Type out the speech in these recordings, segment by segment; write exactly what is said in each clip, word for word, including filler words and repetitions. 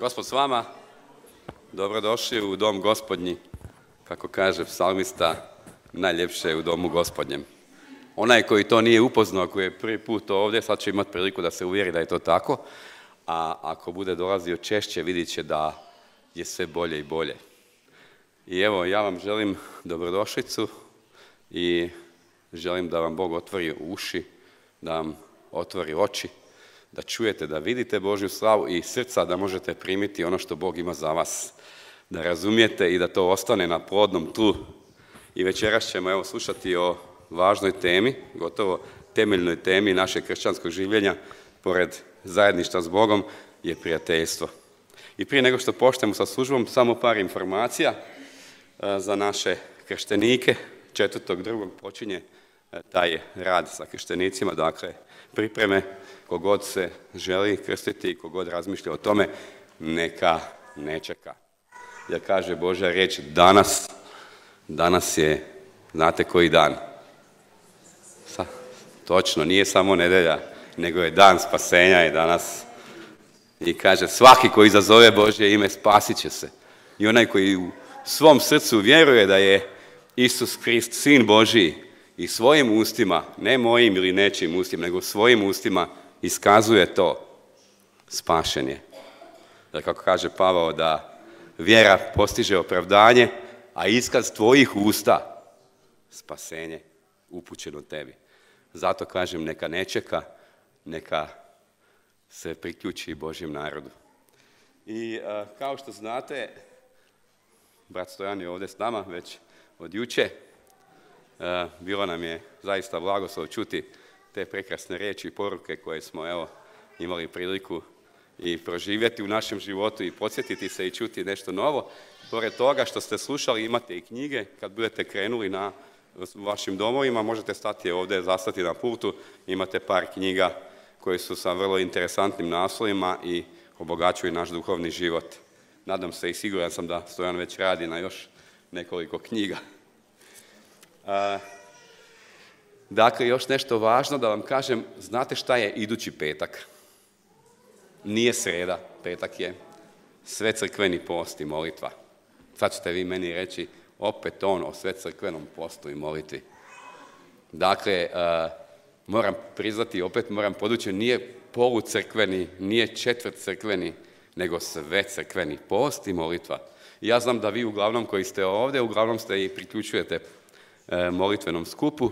Gospod s vama, dobrodošli u dom Gospodnji. Kako kaže psalmista, najljepše je u domu Gospodnjem. Onaj koji to nije upoznao, koji je prvi put ovdje, sad će imati priliku da se uvjeri da je to tako, a ako bude dolazio češće, vidit će da je sve bolje i bolje. I evo, ja vam želim dobrodošlicu i želim da vam Bog otvori uši, da vam otvori oči, da čujete, da vidite Božju slavu i srca, da možete primiti ono što Bog ima za vas, da razumijete i da to ostane na plodnom tlu. I večeras ćemo evo slušati o važnoj temi, gotovo temeljnoj temi našeg kršćanskog življenja, pored zajedništva s Bogom, je prijateljstvo. I prije nego što počnemo sa službom, samo par informacija za naše krštenike. Četvrtog drugog počinje taj rad sa krštenicima, dakle pripreme, kogod se želi krstiti i kogod razmišlja o tome, neka ne čeka. Jer kaže Božja riječ, danas, danas je, znate koji dan? Sa, točno, nije samo nedjelja, nego je dan spasenja i danas. I kaže, svaki koji izazove Božje ime spasit će se. I onaj koji u svom srcu vjeruje da je Isus Krist, Sin Božji, i svojim ustima, ne mojim ili nečijim ustima, nego svojim ustima iskazuje to, spašen je. Jer kako kaže Pavao, da vjera postiže opravdanje, a iskaz tvojih usta, spasenje upućeno tebi. Zato kažem, neka ne čeka, neka se priključi Božjem narodu. I a, kao što znate, brat Stojan je ovdje s nama već od juče. E, bilo nam je zaista blagoslov čuti te prekrasne riječi i poruke koje smo evo imali priliku i proživjeti u našem životu i podsjetiti se i čuti nešto novo. Pored toga što ste slušali, imate i knjige. Kad budete krenuli na vašim domovima, možete stati ovdje, zastati na putu. Imate par knjiga koje su sa vrlo interesantnim naslovima i obogaćuju naš duhovni život. Nadam se i siguran sam da Stojan već radi na još nekoliko knjiga. Uh, dakle, još nešto važno da vam kažem, znate šta je idući petak? Nije sreda, petak je sve crkveni post i molitva. Sad ćete vi meni reći opet on o sve crkvenom postu i molitvi. Dakle, uh, moram priznati, opet moram podući, nije polucrkveni, nije četvrt crkveni, nego sve crkveni post i molitva. I ja znam da vi uglavnom koji ste ovdje, uglavnom ste i priključujete molitvenom skupu.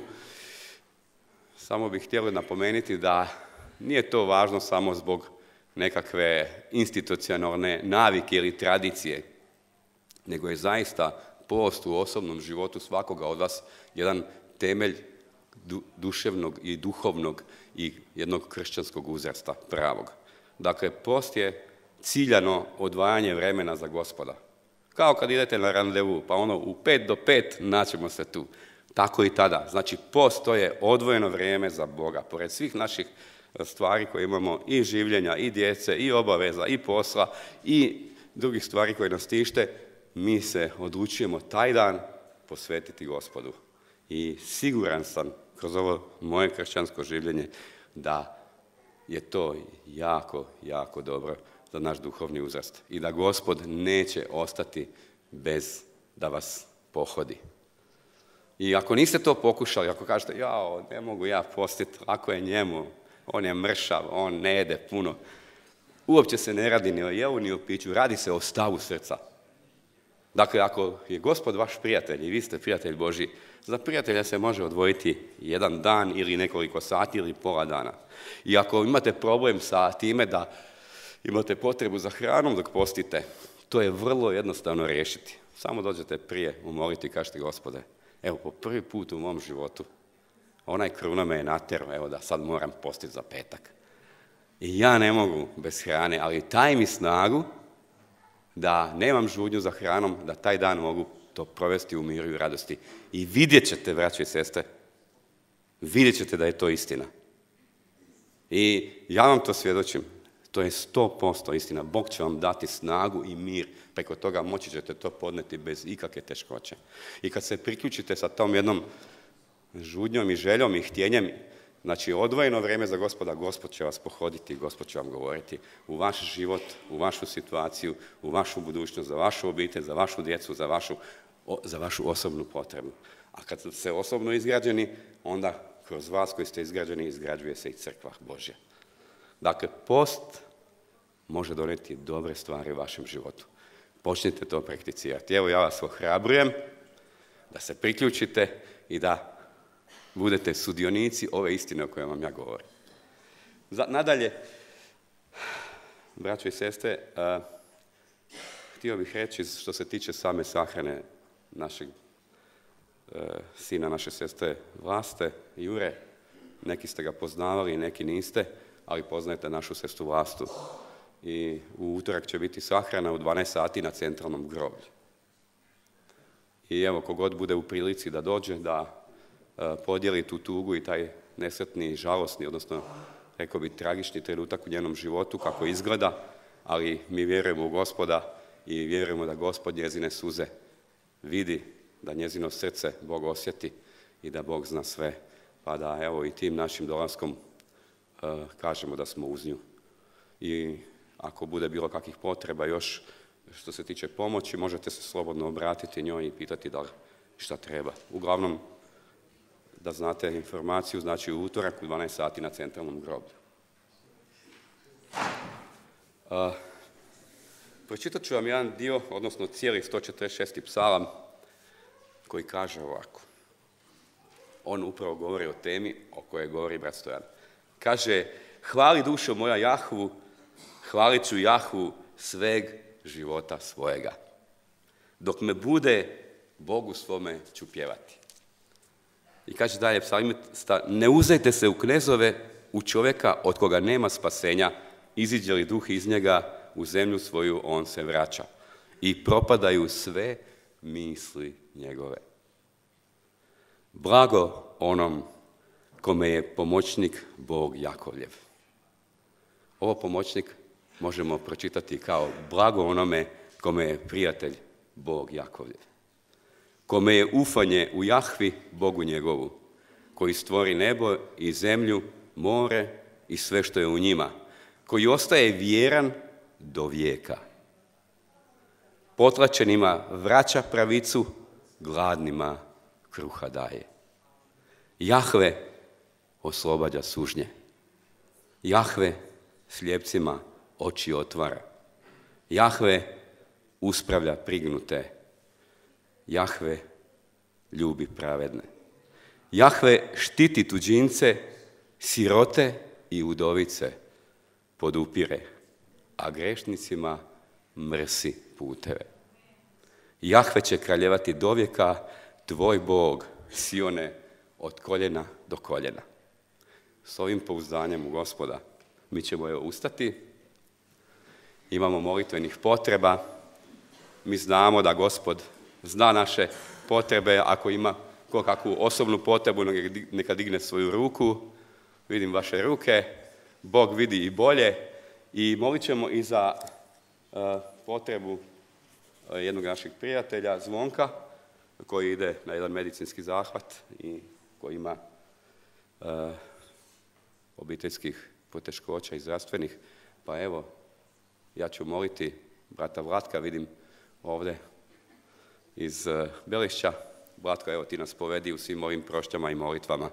Samo bih htjeli napomenuti da nije to važno samo zbog nekakve institucionalne navike ili tradicije, nego je zaista post u osobnom životu svakoga od vas jedan temelj du- duševnog i duhovnog i jednog kršćanskog uzrasta pravog. Dakle, post je ciljano odvajanje vremena za Gospoda. Kao kad idete na randevu, pa ono u pet do pet naćemo se tu. Tako i tada. Znači, post to je odvojeno vrijeme za Boga. Pored svih naših stvari koje imamo, i življenja, i djece, i obaveza, i posla, i drugih stvari koje nas tište, mi se odlučujemo taj dan posvetiti Gospodu. I siguran sam, kroz ovo moje kršćansko življenje, da je to jako, jako dobro za naš duhovni uzrast. I da Gospod neće ostati bez da vas pohodi. I ako niste to pokušali, ako kažete, jao, ne mogu ja postiti, ako je njemu, on je mršav, on ne jede puno, uopće se ne radi ni o jelu, ni o piću, radi se o stavu srca. Dakle, ako je Gospod vaš prijatelj i vi ste prijatelj Božji, za prijatelja se može odvojiti jedan dan ili nekoliko sati ili pola dana. I ako imate problem sa time da imate potrebu za hranom dok postite, to je vrlo jednostavno riješiti. Samo dođete prije umoliti i kažete, Gospode, evo po prvi put u mom životu onaj kruna me je natjerao, evo da sad moram postiti za petak. I ja ne mogu bez hrane, ali taj mi snagu da nemam žudnju za hranom, da taj dan mogu to provesti u miru i radosti. I vidjet ćete, braće i sestre, vidjet ćete da je to istina. I ja vam to svjedočim. To je sto posto istina. Bog će vam dati snagu i mir. Preko toga moći ćete to podneti bez ikakve teškoće. I kad se priključite sa tom jednom žudnjom i željom i htjenjem Znači, odvojeno vrijeme za Gospoda, Gospod će vas pohoditi, Gospod će vam govoriti u vaš život, u vašu situaciju, u vašu budućnost, za vašu obitelj, za vašu djecu, za vašu, za vašu osobnu potrebu. A kad ste osobno izgrađeni, onda kroz vas koji ste izgrađeni, izgrađuje se i crkva Božja. Dakle, post može donijeti dobre stvari u vašem životu. Počnite to prakticirati. Evo, ja vas ohrabrujem da se priključite i da budete sudionici ove istine o kojoj vam ja govorim. Nadalje, braćo i sestre, uh, htio bih reći što se tiče same sahrane našeg uh, sina, naše sestre Vlaste, Jure. Neki ste ga poznavali, neki niste, ali poznajete našu sestru Vlastu. I u utorak će biti sahrana u dvanaest sati na centralnom groblju. I evo, kogod bude u prilici da dođe, da podijeli tu tugu i taj nesretni, žalosni, odnosno, rekao bi, tragični trenutak u njenom životu, kako izgleda, ali mi vjerujemo u Gospoda i vjerujemo da Gospod njezine suze vidi, da njezino srce Bog osjeti i da Bog zna sve. Pa da, evo, i tim našim dolaskom uh, kažemo da smo uz nju. I ako bude bilo kakvih potreba još što se tiče pomoći, možete se slobodno obratiti njoj i pitati da li šta treba. Uglavnom, da znate informaciju, znači u utorak u dvanaest sati na centralnom groblju. Uh, pročitat ću vam jedan dio, odnosno cijeli sto četrdeset šesti psalam, koji kaže ovako. On upravo govori o temi o kojoj govori brat Stojan. Kaže, hvali dušo moja Jahvu, hvalit ću Jahvu sveg života svojega. Dok me bude, Bogu svome ću pjevati. I kaže dalje psalmista, ne uzajte se u knezove, u čovjeka od koga nema spasenja, iziđe li duh iz njega, u zemlju svoju on se vraća. I propadaju sve misli njegove. Blago onom kome je pomoćnik Bog Jakovljev. Ovo pomoćnik možemo pročitati kao blago onome kome je prijatelj Bog Jakovljev. Kome je ufanje u Jahvi, Bogu njegovu, koji stvori nebo i zemlju, more i sve što je u njima, koji ostaje vjeran do vijeka. Potlačenima vraća pravicu, gladnima kruha daje. Jahve oslobađa sužnje. Jahve slijepcima oči otvara. Jahve uspravlja prignute. Jahve ljubi pravedne. Jahve štiti tuđince, sirote i udovice podupire, a grešnicima mrsi puteve. Jahve će kraljevati dovijeka, tvoj Bog, Sione, od koljena do koljena. S ovim pouzdanjem u Gospoda mi ćemo je ustati. Imamo molitvenih potreba. Mi znamo da Gospod zna naše potrebe. Ako ima ko kakvu osobnu potrebu, neka digne svoju ruku. Vidim vaše ruke. Bog vidi i bolje. I molit ćemo i za uh, potrebu uh, jednog našeg prijatelja, Zvonka, koji ide na jedan medicinski zahvat i koji ima uh, obiteljskih poteškoća i zdravstvenih. Pa evo, ja ću moliti brata Vlatka, vidim ovdje iz uh, Belišća. Vlatko, evo ti nas povedi u svim ovim prošćama i molitvama.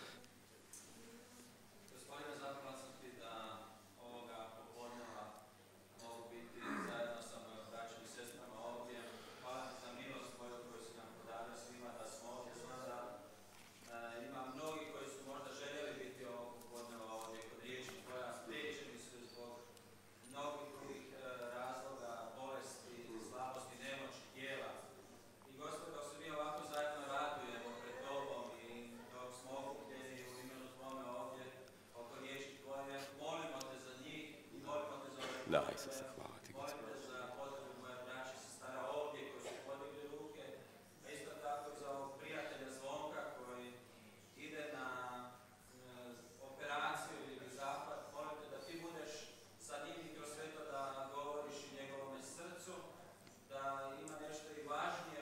Da, Isuse, hvala ti, Gospod.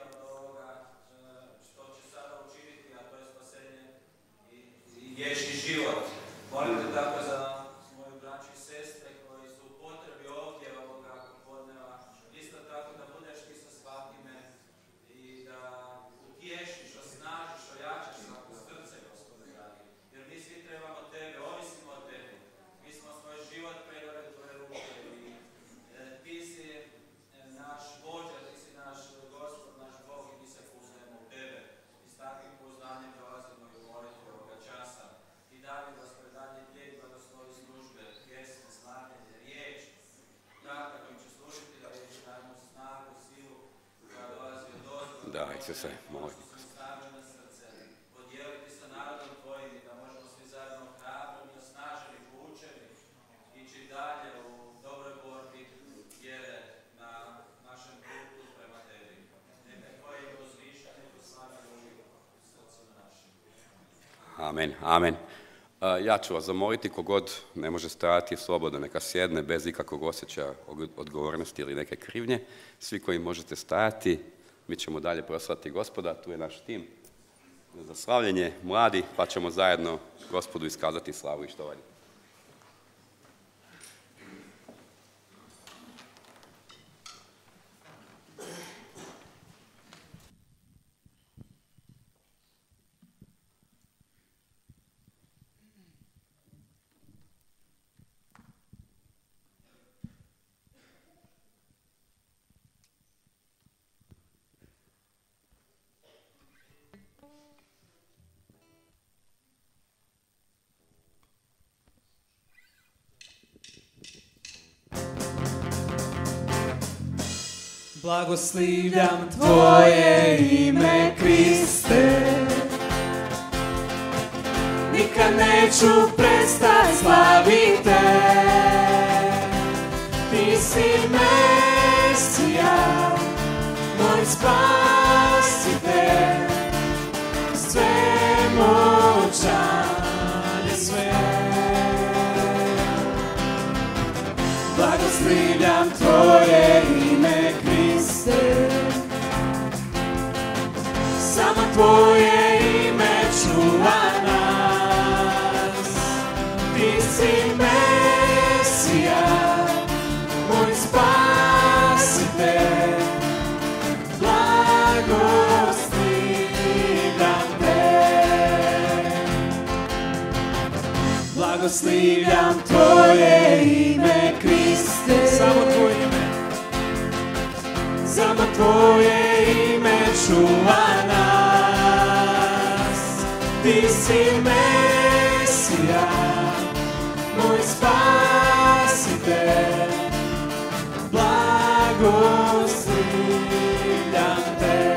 Vječni život. Molim te tako za moju braću i sestre koji su u potrebi ovdje ovoga popodneva. Isto tako da budeš ti sa svakime i da utješiš, osnažiš, ojačaš svako srce, Gospode dragi. Jer mi svi trebamo tebe, ovisimo o tebi. Mi smo svoj život predali u tvoje ruke i e, ti si e, naš vođa, ti si naš Gospod, naš Bog i mi se pouzdajemo u tebe. I s takvim pouzdanjem dolazimo i u molitvu ovoga časa. I dalje, Gospode, dalje tijek blagoslovi službe, pjesme, slavljenje, riječ. Tako kojim će služiti da riječ dajemo snagu, silu koja dolazi od ozgo. Da, Isuse, molim. Stavljeno srce, podijeliti sa narodom tvojim i da možemo svi zajedno hrabrom i osnaženi, poučeni, ići dalje u dobroj borbi vjere na našem putu prema tebi. Neka je tvoje ime uzvišeno i proslavljeno uvijek u srcima našim. Amen, amen. Uh, ja ću vas zamoliti, kogod ne može stajati slobodno, neka sjedne bez ikakvog osjećaja odgovornosti ili neke krivnje. Svi koji možete stajati, mi ćemo dalje proslaviti Gospoda, tu je naš tim za slavljenje, mladi, pa ćemo zajedno Gospodu iskazati slavu i štovanje. Blagoslivljam tvoje ime, Kriste, nikad neću prestat slavit te. Ti si Mesija, moj spasitelj, svemoćan je sve. Blagoslivljam tvoje ime, Kriste, samo tvoje ime čuva nas. Ti si Mesija, moj spasitelj, blagoslivljam te. Blagoslivljam tvoje ime, Kriste, samo tvoje ime, samo tvoje ime čuva nas. Ti si Mesija, moj spasitelj, blagoslivljam te.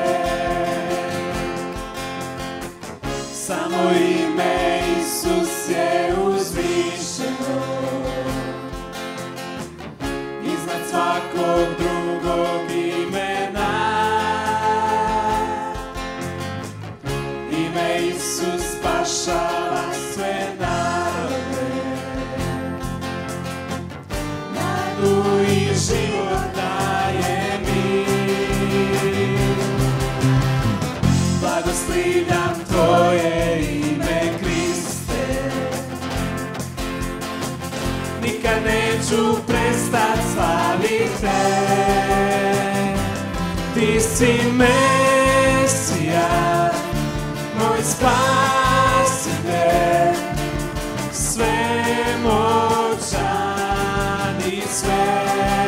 Samo ime Isus je uzvišeno iznad svakog drugog imena. Ime Isus spašava sve narode, nadu i život daje mi. Blagoslivljam tvoje ime, Kriste, nikad neću prestat slavit te. Ti si Mesija, moj spasitelj, svemoćan i sve.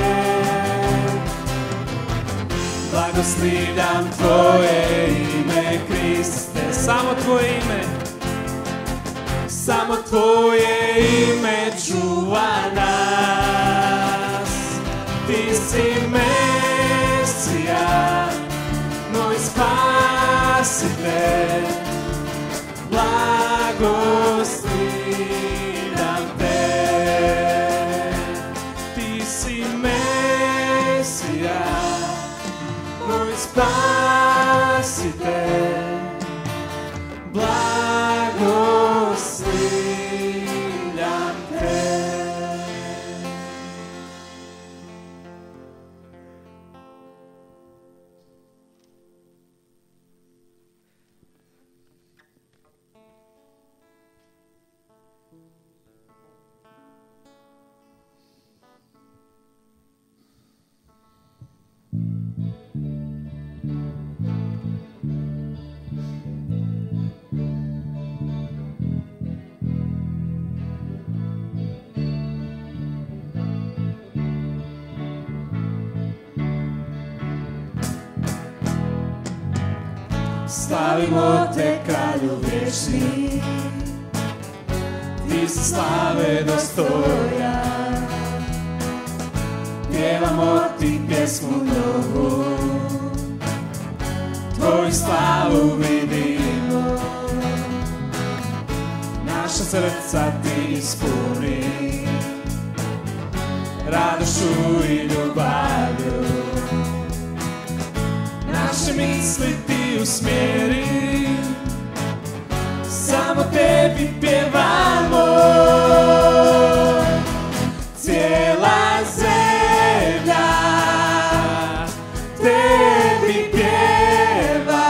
Blagoslivljam tvoje ime, Kriste, samo tvoje ime, samo tvoje ime čuva nas. Ti si Mesija, moj spasitelj, blagoslivljam te. Ti si Mesija, moj spasitelj, blagoslivljam te. Slavimo te, kralju vječni, ti si slave dostojan. Pjevamo ti pjesmu novu, tvoju slavu vidimo. Naša srca ti ispuni radošću i ljubavlju. Naše misli ti usmjeri, samo tebi pjevamo. Cijela zemlja tebi pjeva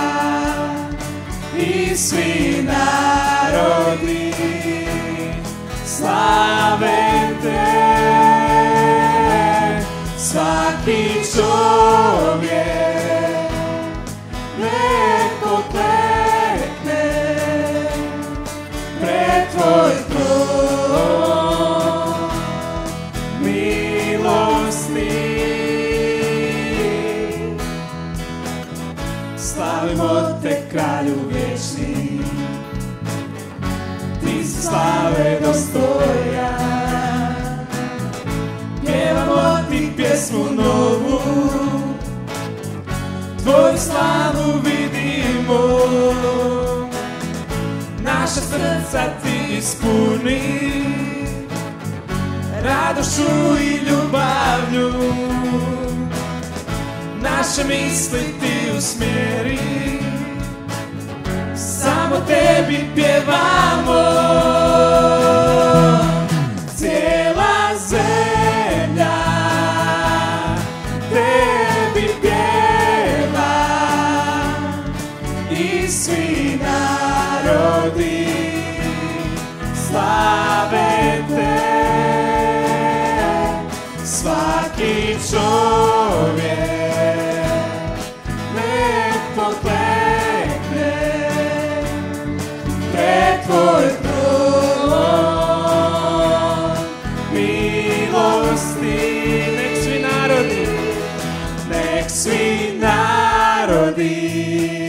i svi narodi slave te. Svaki čovjek nek poklekne pred tvoj tron milosti. Slavimo te, kralju vječni, ti si slave dostojan. Pjevamo ti pjesmu novu, tvoju slavu vidimo. Naša srca ti ispuni radošću i ljubavlju. Naše misli ti usmjeri, samo tebi pjevamo. Cijela zemlja tebi pjeva i svi narodi slave te. Svaki čovjek nek poklekne pred tvoj tron milosti. Nek svi narodi, nek svi narodi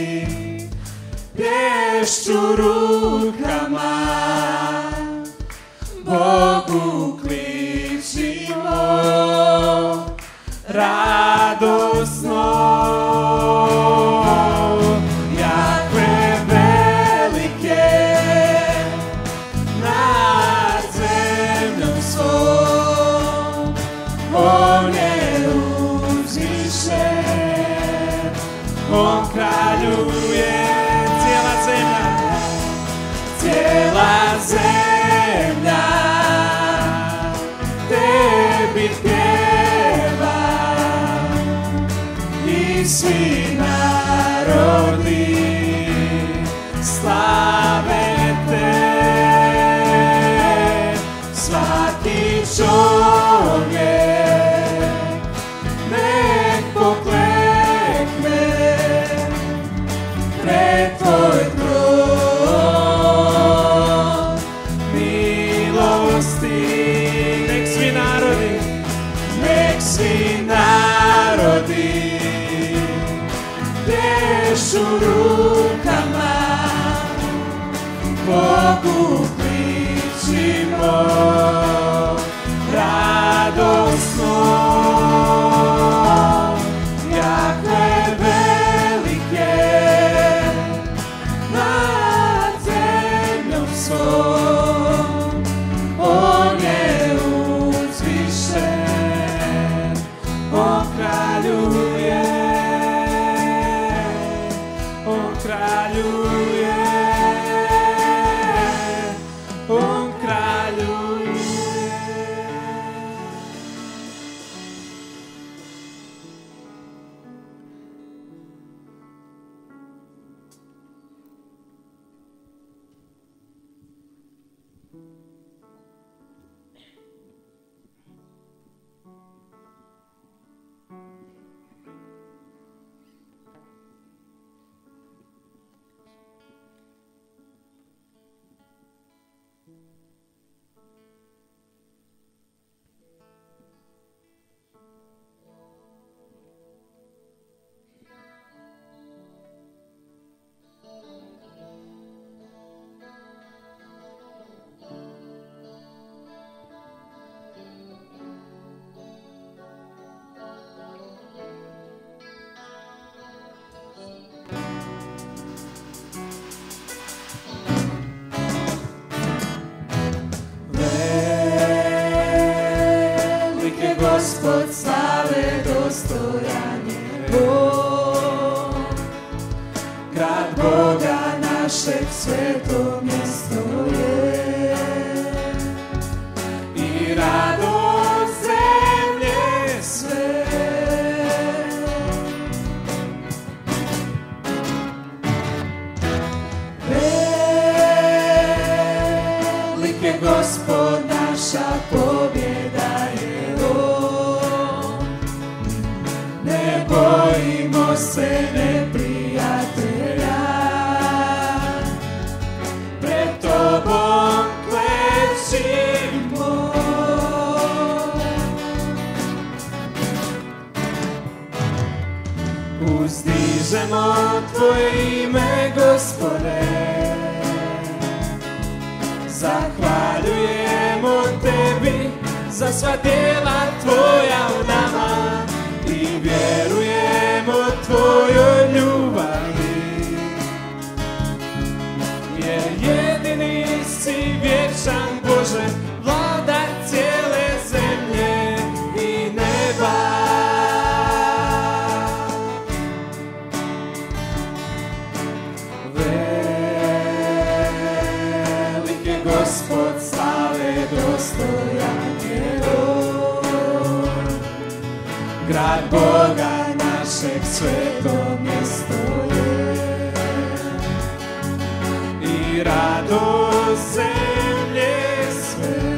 plješću rukama, Bogu kličimo radosno. Jahve velike nad zemljom svom, on je uzvišen, on kraljuje. Cijela zemlja, cijela zemlja tebi pjeva i svi narodi slave te. Svaki čovjek nek poklekne pred tvoj tron milosti. Nek svi narodi, nek svi narodi plješću rukama, Bogu kličimo radosno. Jahve velike nad zemljom svom, on je uzvišen, on kraljuje, on je Gospod slave dostojan je Bog. Grad Boga našeg sveto mjesto je i radost zemlje sve. Velik je Gospod, naša pobjeda je On. Ne bojimo se neprijatelja, pred Tobom klečimo. Uzdižemo Tvoje ime, Gospode, zahvaljujemo Tebi za sva djela Tvoja u nama i vjerujemo Tvojoj ljubavi, jer jedini si vječan Bože, vladar cijele zemlje i neba. Velik je Gospod, slave dostojan je On. Grad Boga našeg sveto mjesto je i radost zemlje sve.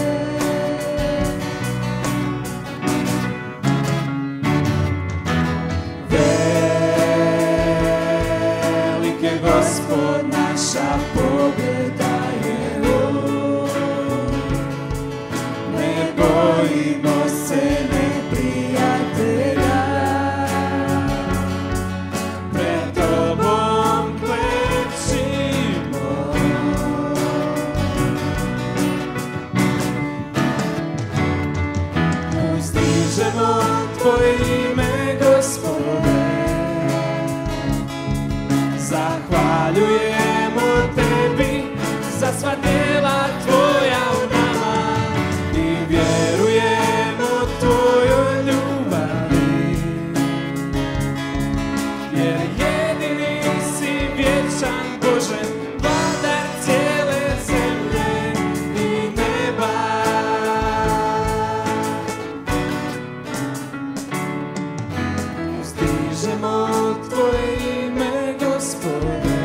Velik je Gospod, naša pobjeda je On. Ne bojimo se neprijatelja, pred Tobom klečimo. Uzdižemo Tvoje ime, Gospode, zahvaljujemo Tebi za sva djela Tvoja u nama i vjerujemo Tvojoj ljubavi, jer jedini si vječan Bože, vladar cijele zemlje i neba. Uzdižemo Tvoje ime, Gospode,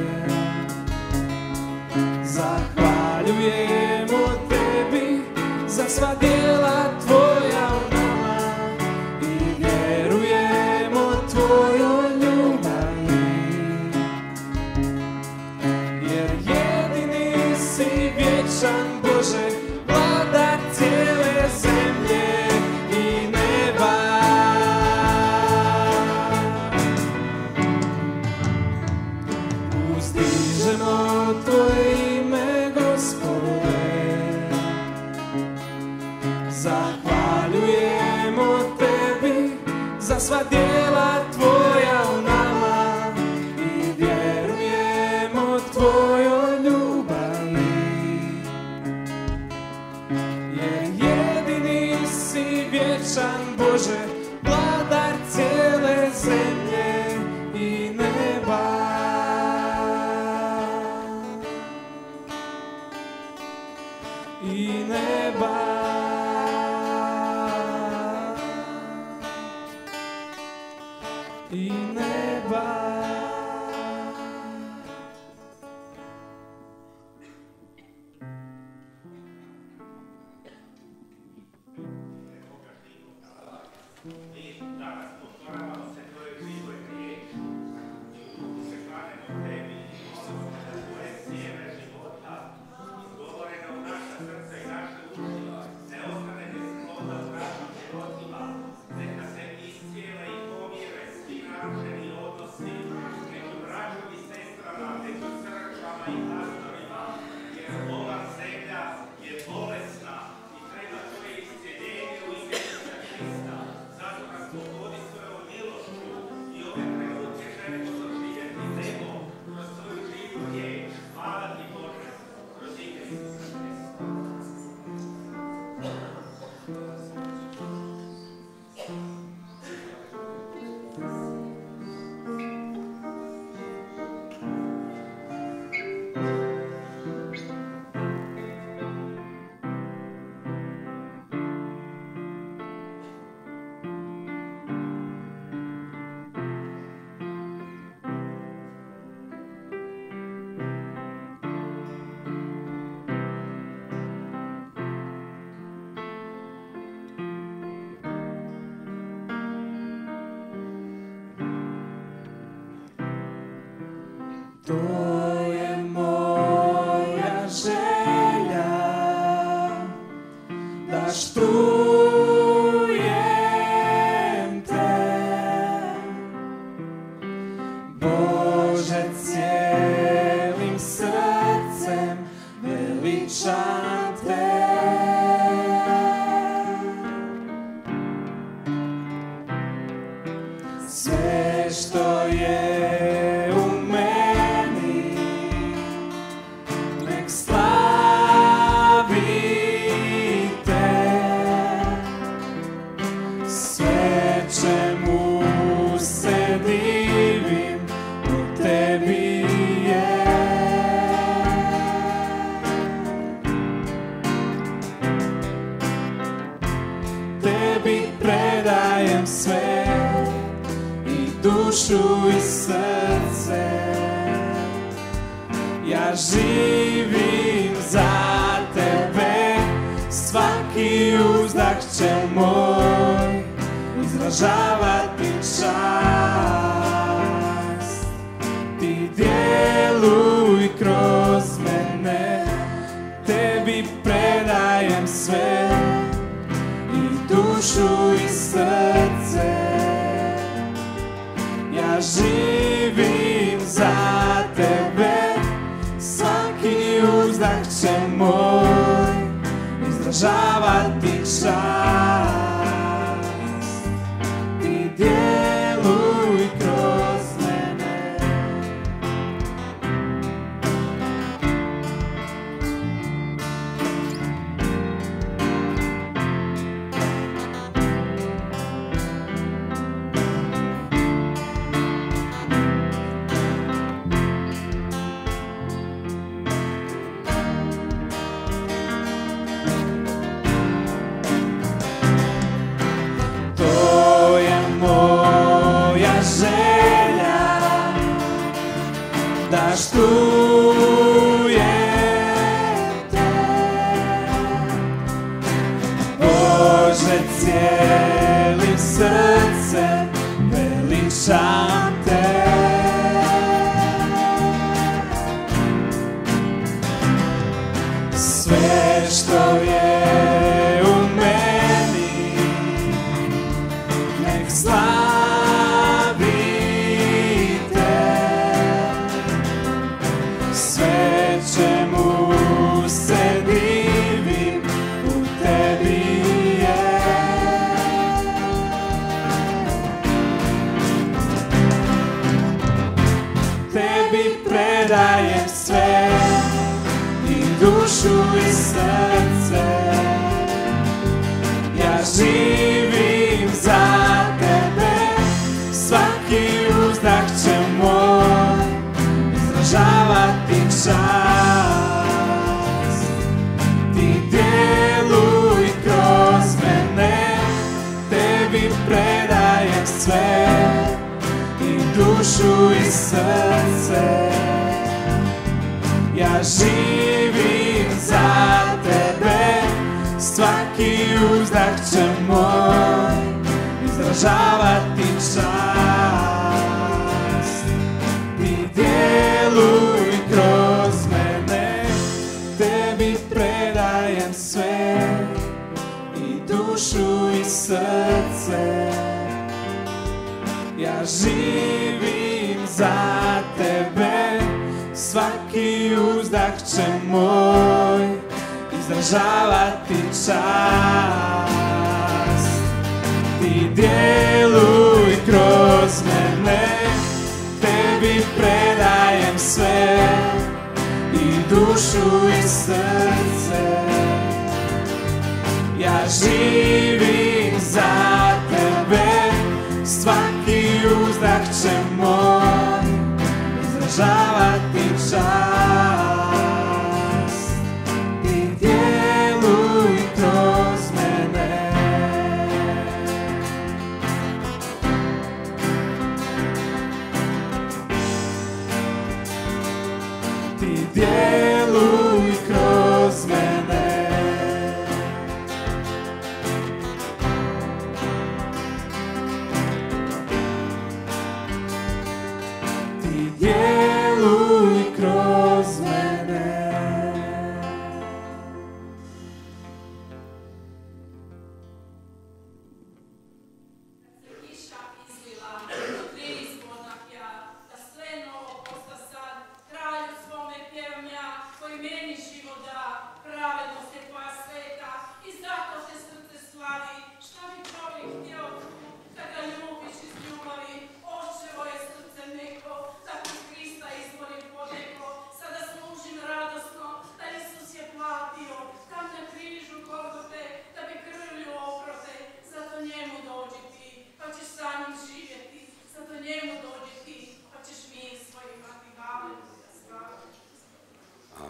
zahvaljujemo Tebi za sva djela Tvoja u nama i vjerujemo Tvojoj ljubavi, jer jedini si vječan Bože, vladar cijele zemlje i neba. Uzdižemo Tvoje ime, Gospode, zahvaljujemo Tebi za sva djela Tvoja u nama i vjerujemo Tvojoj ljubavi, jer jedini si vječan Bože, vladar cijele zemlje i neba. I neba. I neba. Zato nas To je moja želja, da štujem te, Bože, cijelim srcem veličam te. Sve što je u meni, nek slavi te. Sve čemu se divim u tebi je. Tebi predajem sve, dušu i srce. Ja živim za tebe, svaki uzdah će moj izražavati čast. Ti djeluj kroz mene, tebi predajem sve, i dušu i srce. Ja živim za tebe, svaki uzdah će moj izražavati čast. Ti djeluj kroz mene. Da štujem te, Bože, cijelim srcem veličam te. Sve što je u meni, nek slavi čemu se divim u tebi je. Tebi predajem sve, i dušu i srce. Ja živim za tebe, svaki uzdah će moj izražavati čast. Ti djeluj kroz mene, tebi predajem sve, i dušu i srce. Ja živim za tebe, svaki uzdah će moj izražavati čast. Ti djeluj kroz mene, tebi predajem sve, i dušu i srce. Ja živim za tebe, svaki uzdah će moj izražavati čast. Ti djeluj kroz mene, tebi predajem sve, i dušu i srce. Ja živim za tebe, svaki uzdah će moj izražavati čast. Ti djeluj kroz mene. Ti djeluj kroz mene.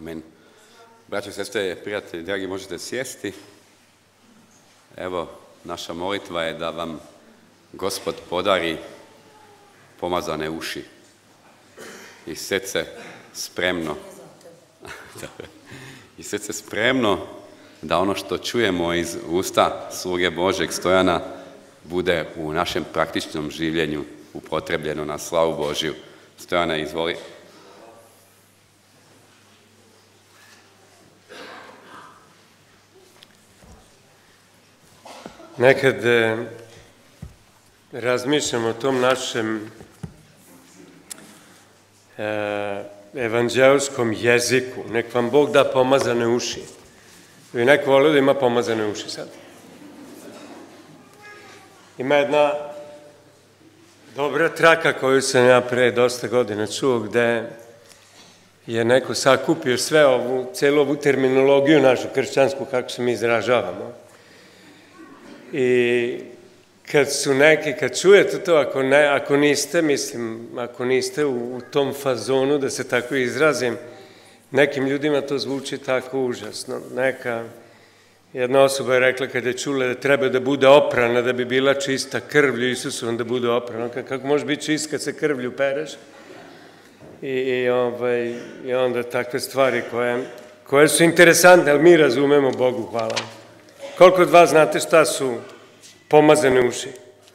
Amen. Braćo i sestre, prijatelji, dragi, možete sjesti. Evo, naša molitva je da vam Gospod podari pomazane uši i srce spremno. I srce spremno da ono što čujemo iz usta sluge Božeg Stojana bude u našem praktičnom življenju upotrebljeno na slavu Božju. Stojane, izvoli. Nekad e, razmišljam o tom našem e, evanđelskom jeziku. Nek vam Bog da pomazane uši. I neko volio da ima pomazane uši sad. Ima jedna dobra traka koju sam ja pre dosta godina čuo, gde je neko sakupio sve ovu, celu ovu terminologiju našu kršćansku, kako se mi izražavamo. I kad su neki, kad čujete to, ako, ne, ako niste, mislim, ako niste u, u tom fazonu, da se tako izrazim, nekim ljudima to zvuči tako užasno. Neka, jedna osoba je rekla kad je čula da treba da bude oprana, da bi bila čista krvlju Isusovom, da bude oprana. Kako može biti čist kad se krvlju pereš? I, i, ovaj, i onda takve stvari koje, koje su interesantne, ali mi razumemo, Bogu hvala. Koliko od vas znate šta su pomazane uši?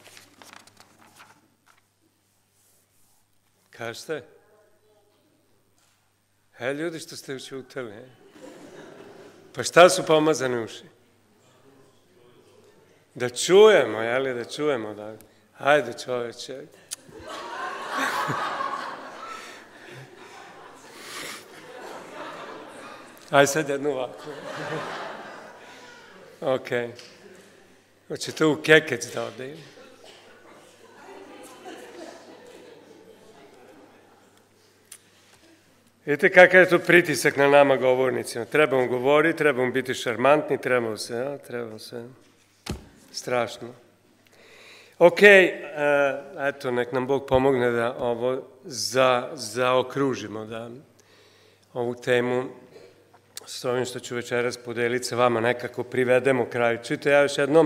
Kažete? E, ljudi što ste učutali, e? Pa šta su pomazane uši? Da čujemo, jeli, da čujemo, da... Hajde, čoveče. Ajde sad jednu ovako. Ok. Hoćete u kekec da ode? Vidite kakav je to pritisak na nama govornicima. Trebamo govoriti, trebamo biti šarmantni, trebamo se, ja, trebamo se. Strašno. Ok, eto, nek nam Bog pomogne da ovo za, zaokružimo, da ovu temu s ovim što ću večeras podeliti sa vama nekako privedemo kraju. Čujte, ja još jednom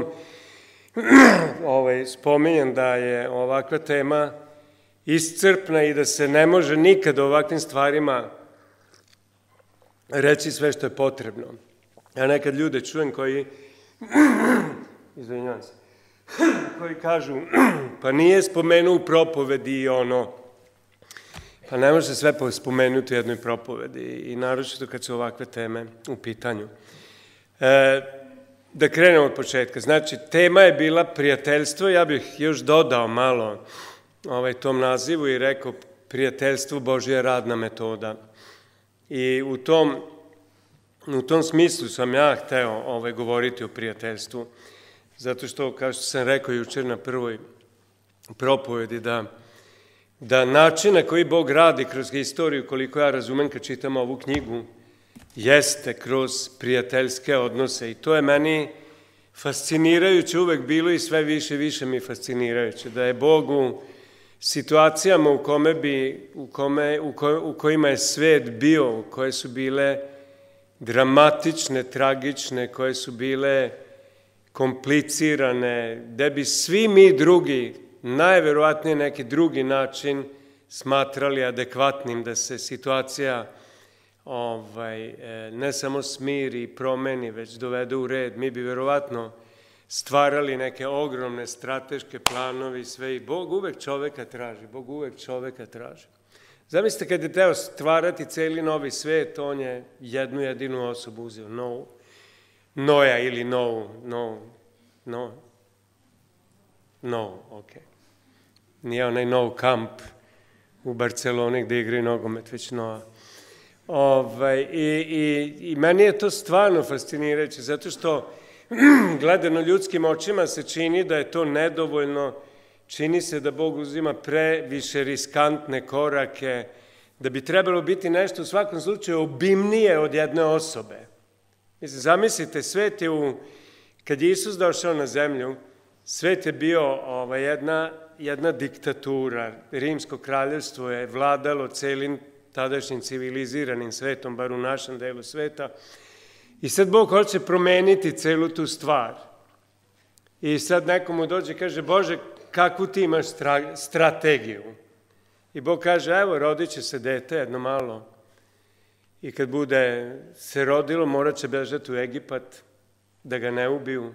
ovaj, spominjem da je ovakva tema iscrpna i da se ne može nikad o ovakvim stvarima reći sve što je potrebno. Ja nekad ljude čujem koji, izvinjavam se, koji kažu, pa nije spomenuo u propovedi i ono, pa ne može se sve spomenuti u jednoj propovedi i naročito kad su ovakve teme u pitanju. E, da krenemo od početka. Znači, tema je bila prijateljstvo, ja bih još dodao malo ovaj, tom nazivu i rekao prijateljstvo Božja radna metoda. I u tom, u tom smislu sam ja hteo ovaj, govoriti o prijateljstvu, zato što, kao što sam rekao jučer na prvoj propovedi, da da način na koji Bog radi kroz istoriju, koliko ja razumem kad čitam ovu knjigu, jeste kroz prijateljske odnose. I to je meni fascinirajuće uvek bilo i sve više i više mi fascinirajuće. Da je Bog u situacijama u, kome bi, u, kome, u, ko, u kojima je svet bio, koje su bile dramatične, tragične, koje su bile komplicirane, gde bi svi mi drugi najverovatnije neki drugi način smatrali adekvatnim da se situacija ovaj, ne samo smiri i promeni, već dovede u red. Mi bi verovatno stvarali neke ogromne strateške planovi i sve. I Bog uvek čoveka traži, Bog uvek čoveka traži. Zamislite kad je teo stvarati celi novi svet, on je jednu jedinu osobu uzeo, no, Noja ili no, no, no, no, okej. Okay. Nije onaj No Camp u Barceloni gde igraju nogomet, već Noa. Ovaj, i, i, I meni je to stvarno fascinirajuće, zato što gledano ljudskim očima se čini da je to nedovoljno, čini se da Bog uzima previše riskantne korake, da bi trebalo biti nešto u svakom slučaju obimnije od jedne osobe. Mislim, zamislite, svet je u, kad je Isus došao na zemlju, svet je bio ovaj, jedna, jedna diktatura. Rimsko kraljevstvo je vladalo celim tadašnjim civiliziranim svetom, bar u našem delu sveta. I sad Bog hoće promeniti celu tu stvar. I sad nekomu dođe i kaže, Bože, kakvu ti imaš strategiju? I Bog kaže, evo, rodit će se dete jedno malo. I kad bude se rodilo, morat će bežati u Egipat, da ga ne ubiju.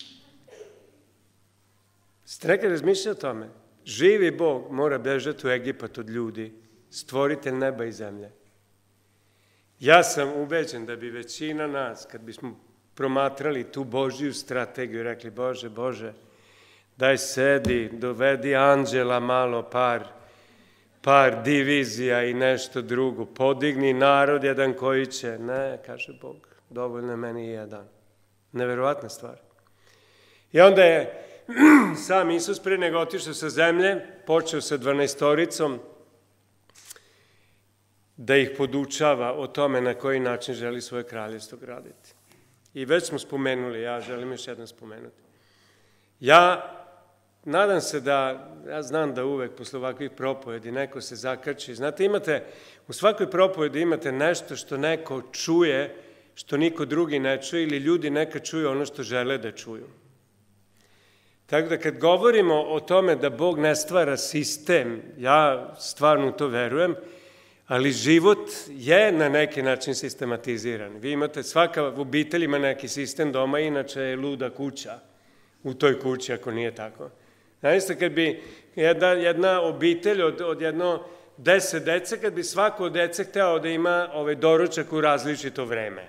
Ste nekad razmišljali o tome? Živi Bog mora bežati u Egipat od ljudi, stvoritelj neba i zemlje. Ja sam ubeđen da bi većina nas, kad bismo promatrali tu Božju strategiju, rekli, Bože, Bože, daj sedi, dovedi anđela malo, par, par divizija i nešto drugo, podigni narod jedan koji će. Ne, kaže Bog, dovoljno je meni jedan. Neverovatna stvar. I onda je sam Isus prije nego otišao sa zemlje, počeo sa dvanaestoricom da ih podučava o tome na koji način želi svoje kraljevstvo graditi. I već smo spomenuli, ja želim još jednom spomenuti. Ja nadam se da, ja znam da uvek posle ovakvih propovedi neko se zakači. Znate, imate, u svakoj propovedi imate nešto što neko čuje, što niko drugi ne čuje, ili ljudi neka čuju ono što žele da čuju. Tako da kad govorimo o tome da Bog ne stvara sistem, ja stvarno u to verujem, ali život je na neki način sistematiziran. Vi imate, svaka obitelj ima neki sistem doma, inače je luda kuća u toj kući, ako nije tako. Znaite, kad bi jedna, jedna obitelj od, od jedno deset dece, kad bi svako od dece hteo da ima ovaj doručak u različito vreme.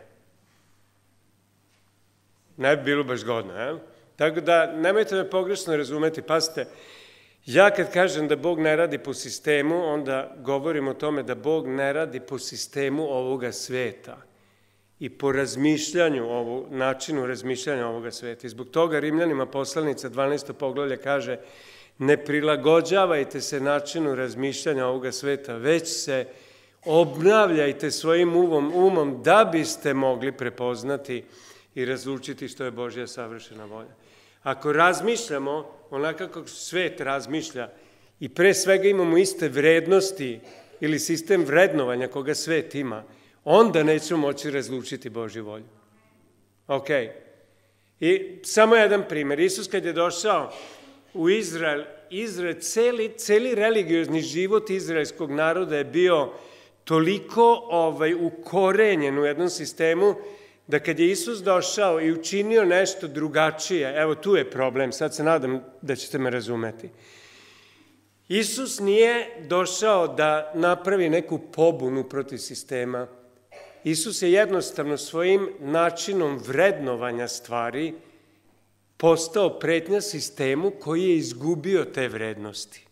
Ne bi bilo baš godno, jel? Tako da, nemojte me pogrešno razumeti, pazite, ja kad kažem da Bog ne radi po sistemu, onda govorim o tome da Bog ne radi po sistemu ovoga sveta i po razmišljanju, ovo, načinu razmišljanja ovoga sveta. I zbog toga Rimljanima poslanica dvanaesto poglavlje kaže, ne prilagođavajte se načinu razmišljanja ovoga sveta, već se obnavljajte svojim umom, umom da biste mogli prepoznati i razlučiti što je Božja savršena volja. Ako razmišljamo onako kako svet razmišlja i pre svega imamo iste vrednosti ili sistem vrednovanja koga svet ima, onda nećemo moći razlučiti Božju volju. Ok. I samo jedan primjer. Isus kad je došao u Izrael, Izrael celi, celi religiozni život izraelskog naroda je bio toliko ovaj, ukorenjen u jednom sistemu da kad je Isus došao i učinio nešto drugačije, evo tu je problem, sad se nadam da ćete me razumeti. Isus nije došao da napravi neku pobunu protiv sistema. Isus je jednostavno svojim načinom vrednovanja stvari postao pretnja sistemu koji je izgubio te vrednosti.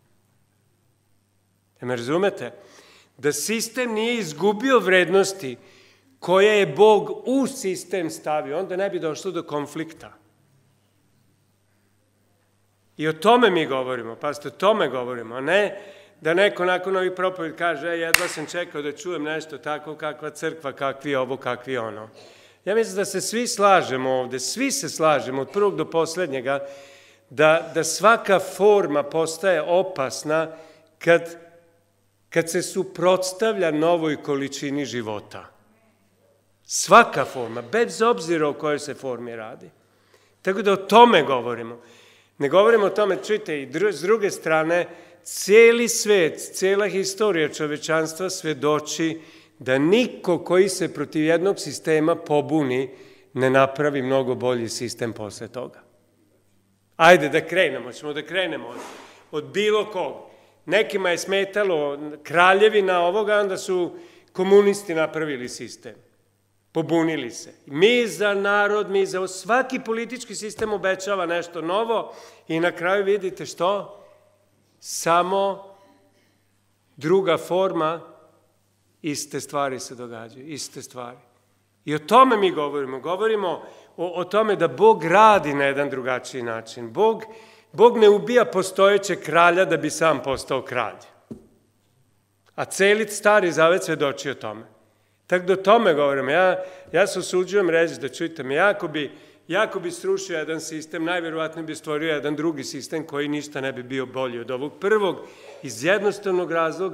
E me razumete? Da sistem nije izgubio vrednosti koje je Bog u sistem stavio, onda ne bi došlo do konflikta. I o tome mi govorimo, pazite, o tome govorimo, a ne da neko nakon ovih propovedi kaže, e, jedva sam čekao da čujem nešto tako, kakva crkva, kakvi ovo, kakvi ono. Ja mislim da se svi slažemo ovde, svi se slažemo od prvog do poslednjega, da, da svaka forma postaje opasna kad, kad se suprotstavlja novoj količini života. Svaka forma, bez obzira o kojoj se formi radi. Tako da o tome govorimo. Ne govorimo o tome, čujte, i s druge strane, cijeli svet, cijela historija čovečanstva svedoči da niko koji se protiv jednog sistema pobuni ne napravi mnogo bolji sistem posle toga. Ajde da krenemo, ćemo da krenemo od, od bilo kog. Nekima je smetalo kraljevina ovoga, onda su komunisti napravili sistem. Pobunili se. Mi za narod, mi za svaki politički sistem obećava nešto novo i na kraju vidite što? Samo druga forma, iste stvari se događaju, iste stvari. I o tome mi govorimo. Govorimo o, o tome da Bog radi na jedan drugačiji način. Bog, Bog ne ubija postojećeg kralja da bi sam postao kralj. A celi stari zavet svedoči o tome. Tako da o tome govorimo. Ja, ja se usuđujem reći da čujte me, jako bi, jako bi srušio jedan sistem, najvjerovatnije bi stvorio jedan drugi sistem koji ništa ne bi bio bolji od ovog prvog, iz jednostavnog razloga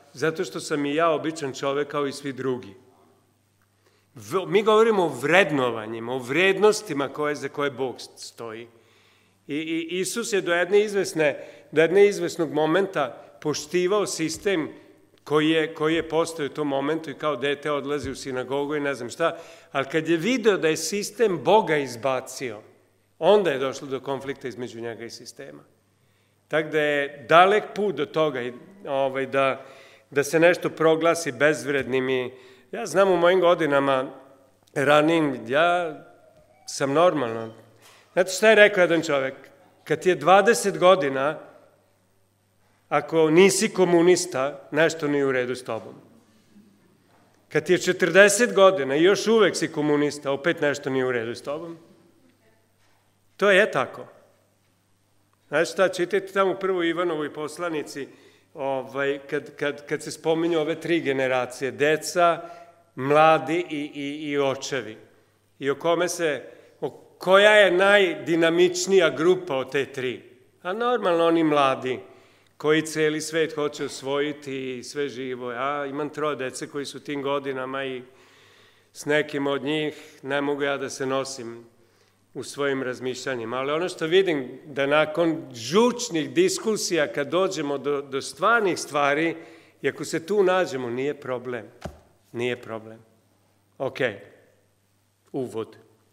zato što sam i ja običan čovek kao i svi drugi. Mi govorimo o vrednovanjima, o vrednostima koje, za koje Bog stoji. I, i Isus je do jedne izvesne, do jedne izvesnog momenta poštivao sistem koji je, koji je postao u tom momentu i kao dete odlazi u sinagogu i ne znam šta, ali kad je video da je sistem Boga izbacio, onda je došlo do konflikta između njega i sistema. Tako da je dalek put do toga ovaj, da, da se nešto proglasi bezvrednim i ja znam u mojim godinama ranijim, ja sam normalno. Znate šta je rekao jedan čovek? Kad ti je dvadeset godina, ako nisi komunista, nešto nije u redu s tobom. Kad ti je četrdeset godina i još uvek si komunista, opet nešto nije u redu s tobom. To je tako. Znači šta, čitajte tamo u prvoj Ivanovoj poslanici, ovaj, kad, kad, kad se spominju ove tri generacije, deca, mladi i, i, i očevi. I o kome se, o, koja je najdinamičnija grupa od te tri? A normalno oni mladi, koji celi svet hoće osvojiti i sve živo. Ja imam troje dece koji su tim godinama i s nekim od njih ne mogu ja da se nosim u svojim razmišljanjima. Ali ono što vidim da nakon žučnih diskusija kad dođemo do, do stvarnih stvari i ako se tu nađemo, nije problem. Nije problem. Ok. Uvod.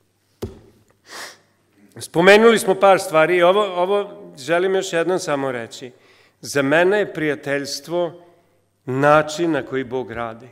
Spomenuli smo par stvari i ovo, ovo želim još jednom samo reći. Za mene je prijateljstvo način na koji Bog radi.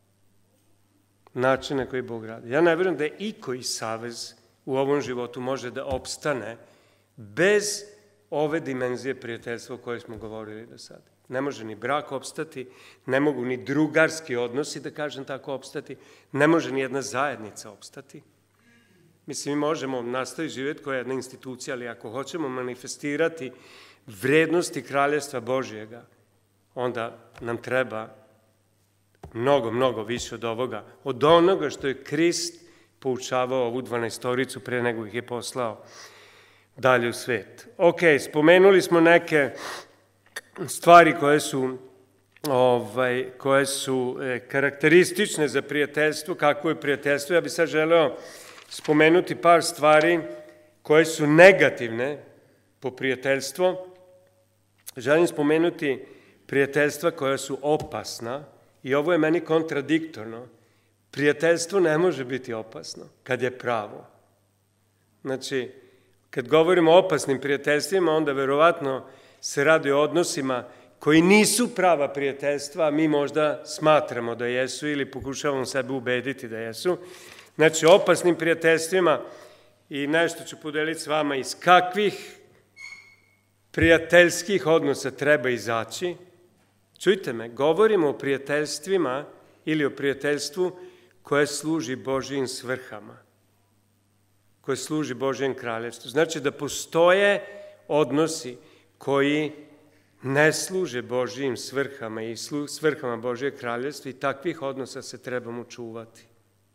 Način na koji Bog radi. Ja ne vjerujem da je ikoji savez u ovom životu može da opstane bez ove dimenzije prijateljstva o kojoj smo govorili do sada. Ne može ni brak opstati, ne mogu ni drugarski odnosi, da kažem tako, opstati, ne može ni jedna zajednica opstati. Mislim, mi možemo nastaviti živjeti koja je jedna institucija, ali ako hoćemo manifestirati vrednosti Kraljevstva Božjega, onda nam treba mnogo, mnogo više od ovoga, od onoga što je Krist poučavao ovu dvanaestoricu pre nego ih je poslao dalje u svet. Ok, spomenuli smo neke stvari koje su, ovaj, koje su e, karakteristične za prijateljstvo, kako je prijateljstvo. Ja bih sad želeo spomenuti par stvari koje su negativne po prijateljstvo. Želim spomenuti prijateljstva koja su opasna i ovo je meni kontradiktorno. Prijateljstvo ne može biti opasno kad je pravo. Znači, kad govorimo o opasnim prijateljstvima, onda verovatno se radi o odnosima koji nisu prava prijateljstva, a mi možda smatramo da jesu ili pokušavamo sebe ubediti da jesu. Znači, opasnim prijateljstvima i nešto ću podeliti s vama iz kakvih prijateljskih odnosa treba izaći. Čujte me, govorimo o prijateljstvima ili o prijateljstvu koje služi Božjim svrhama, koje služi Božjem kraljevstvu. Znači da postoje odnosi koji ne služe Božjim svrhama i svrhama Božjeg kraljevstva i takvih odnosa se trebamo čuvati.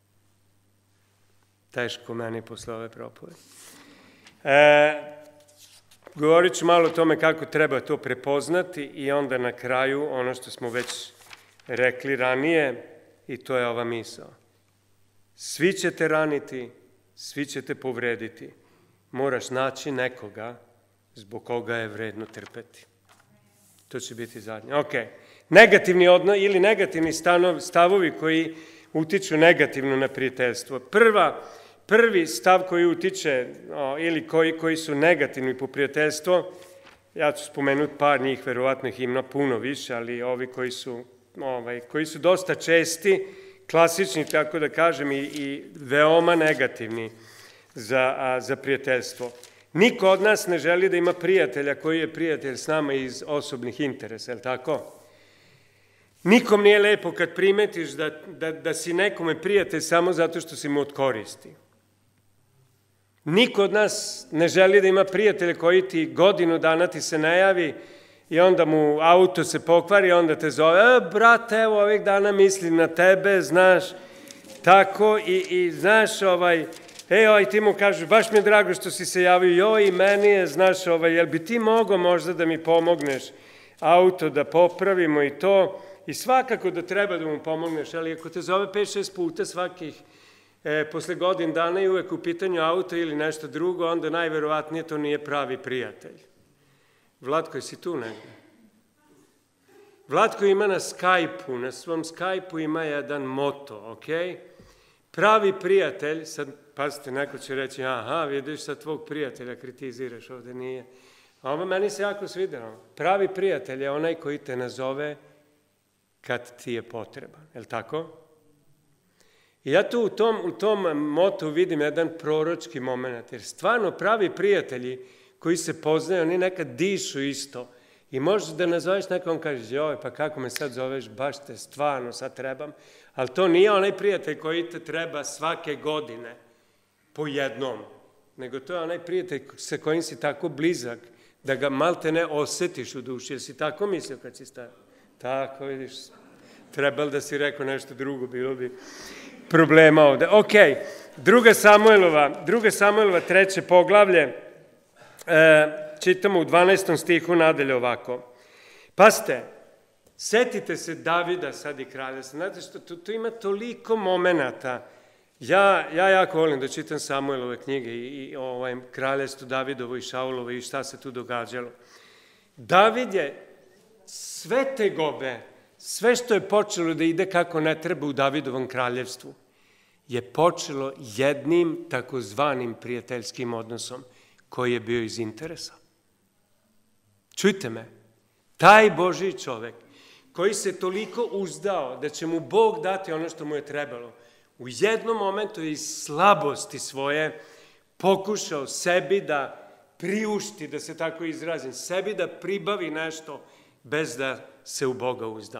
Teško meni posle ove propovedi. E, govorit ću malo o tome kako treba to prepoznati i onda na kraju ono što smo već rekli ranije, i to je ova misao. Svi će te raniti, svi će te povrediti. Moraš naći nekoga zbog koga je vredno trpeti. To će biti zadnje. Ok. Negativni odno, ili negativni stanov, stavovi koji utiču negativno na prijateljstvo. Prva, prvi stav koji utiče o, ili koji, koji su negativni po prijateljstvo, ja ću spomenuti par njih, verovatno ih ima puno više, ali ovi koji su, ovaj, koji su dosta česti, klasični, tako da kažem, i, i veoma negativni za, a, za prijateljstvo. Niko od nas ne želi da ima prijatelja koji je prijatelj s nama iz osobnih interesa, je li tako? Nikom nije lepo kad primetiš da, da, da si nekome prijatelj samo zato što si mu od koristi. Niko od nas ne želi da ima prijatelja koji ti godinu dana ti se najavi i onda mu auto se pokvari, onda te zove, e, brate, evo ovih dana mislim na tebe, znaš, tako, i, i znaš, ovaj, e, oj, ti mu kažeš, baš mi je drago što si se javio, joj, i meni je, znaš, ovaj, jel bi ti mogao možda da mi pomogneš auto da popravimo i to, I svakako da treba da mu pomogneš, ali ako te zove pet šest puta svakih, e, posle godin dana i uvek u pitanju auto ili nešto drugo, onda najverovatnije to nije pravi prijatelj. Vlatko, jesi tu negde? Vlatko ima na Skype-u, na svom Skype-u ima jedan moto, ok? Pravi prijatelj, sad, pazite, neko će reći, aha, vidiš sad tvog prijatelja kritiziraš, ovde nije. A ovo meni se jako svidelo. Pravi prijatelj je onaj koji te nazove kad ti je potreban, je li tako? I ja tu u tom, u tom motu vidim jedan proročki moment, jer stvarno pravi prijatelji koji se poznaju, oni nekad dišu isto. I možeš da nazoveš nekom, on kaže, joj, pa kako me sad zoveš, baš te stvarno sad trebam. Ali to nije onaj prijatelj koji te treba svake godine, po jednom. Nego to je onaj prijatelj sa kojim si tako blizak, da ga malte ne osetiš u duši. Jel si tako mislio kad si stavio? Tako, vidiš, trebalo da si rekao nešto drugo, bilo bi problema ovde. Ok, druga Samuelova, druga Samuelova treće poglavlje, e, čitamo u dvanaestom stihu nadalje ovako. Pazite, setite se Davida sad i kraljevstva. Znate što, tu, tu ima toliko momenata. Ja, ja jako volim da čitam Samuelove knjige i, i ovaj, kraljevstvo Davidovo i Šaulovo i šta se tu događalo. David je sve te gobe, sve što je počelo da ide kako ne treba u Davidovom kraljevstvu, je počelo jednim takozvanim prijateljskim odnosom koji je bio iz interesa. Čujte me, taj Božji čovek koji se toliko uzdao da će mu Bog dati ono što mu je trebalo, u jednom momentu je iz slabosti svoje pokušao sebi da priušti, da se tako izrazim, sebi da pribavi nešto bez da se u Boga uzdao.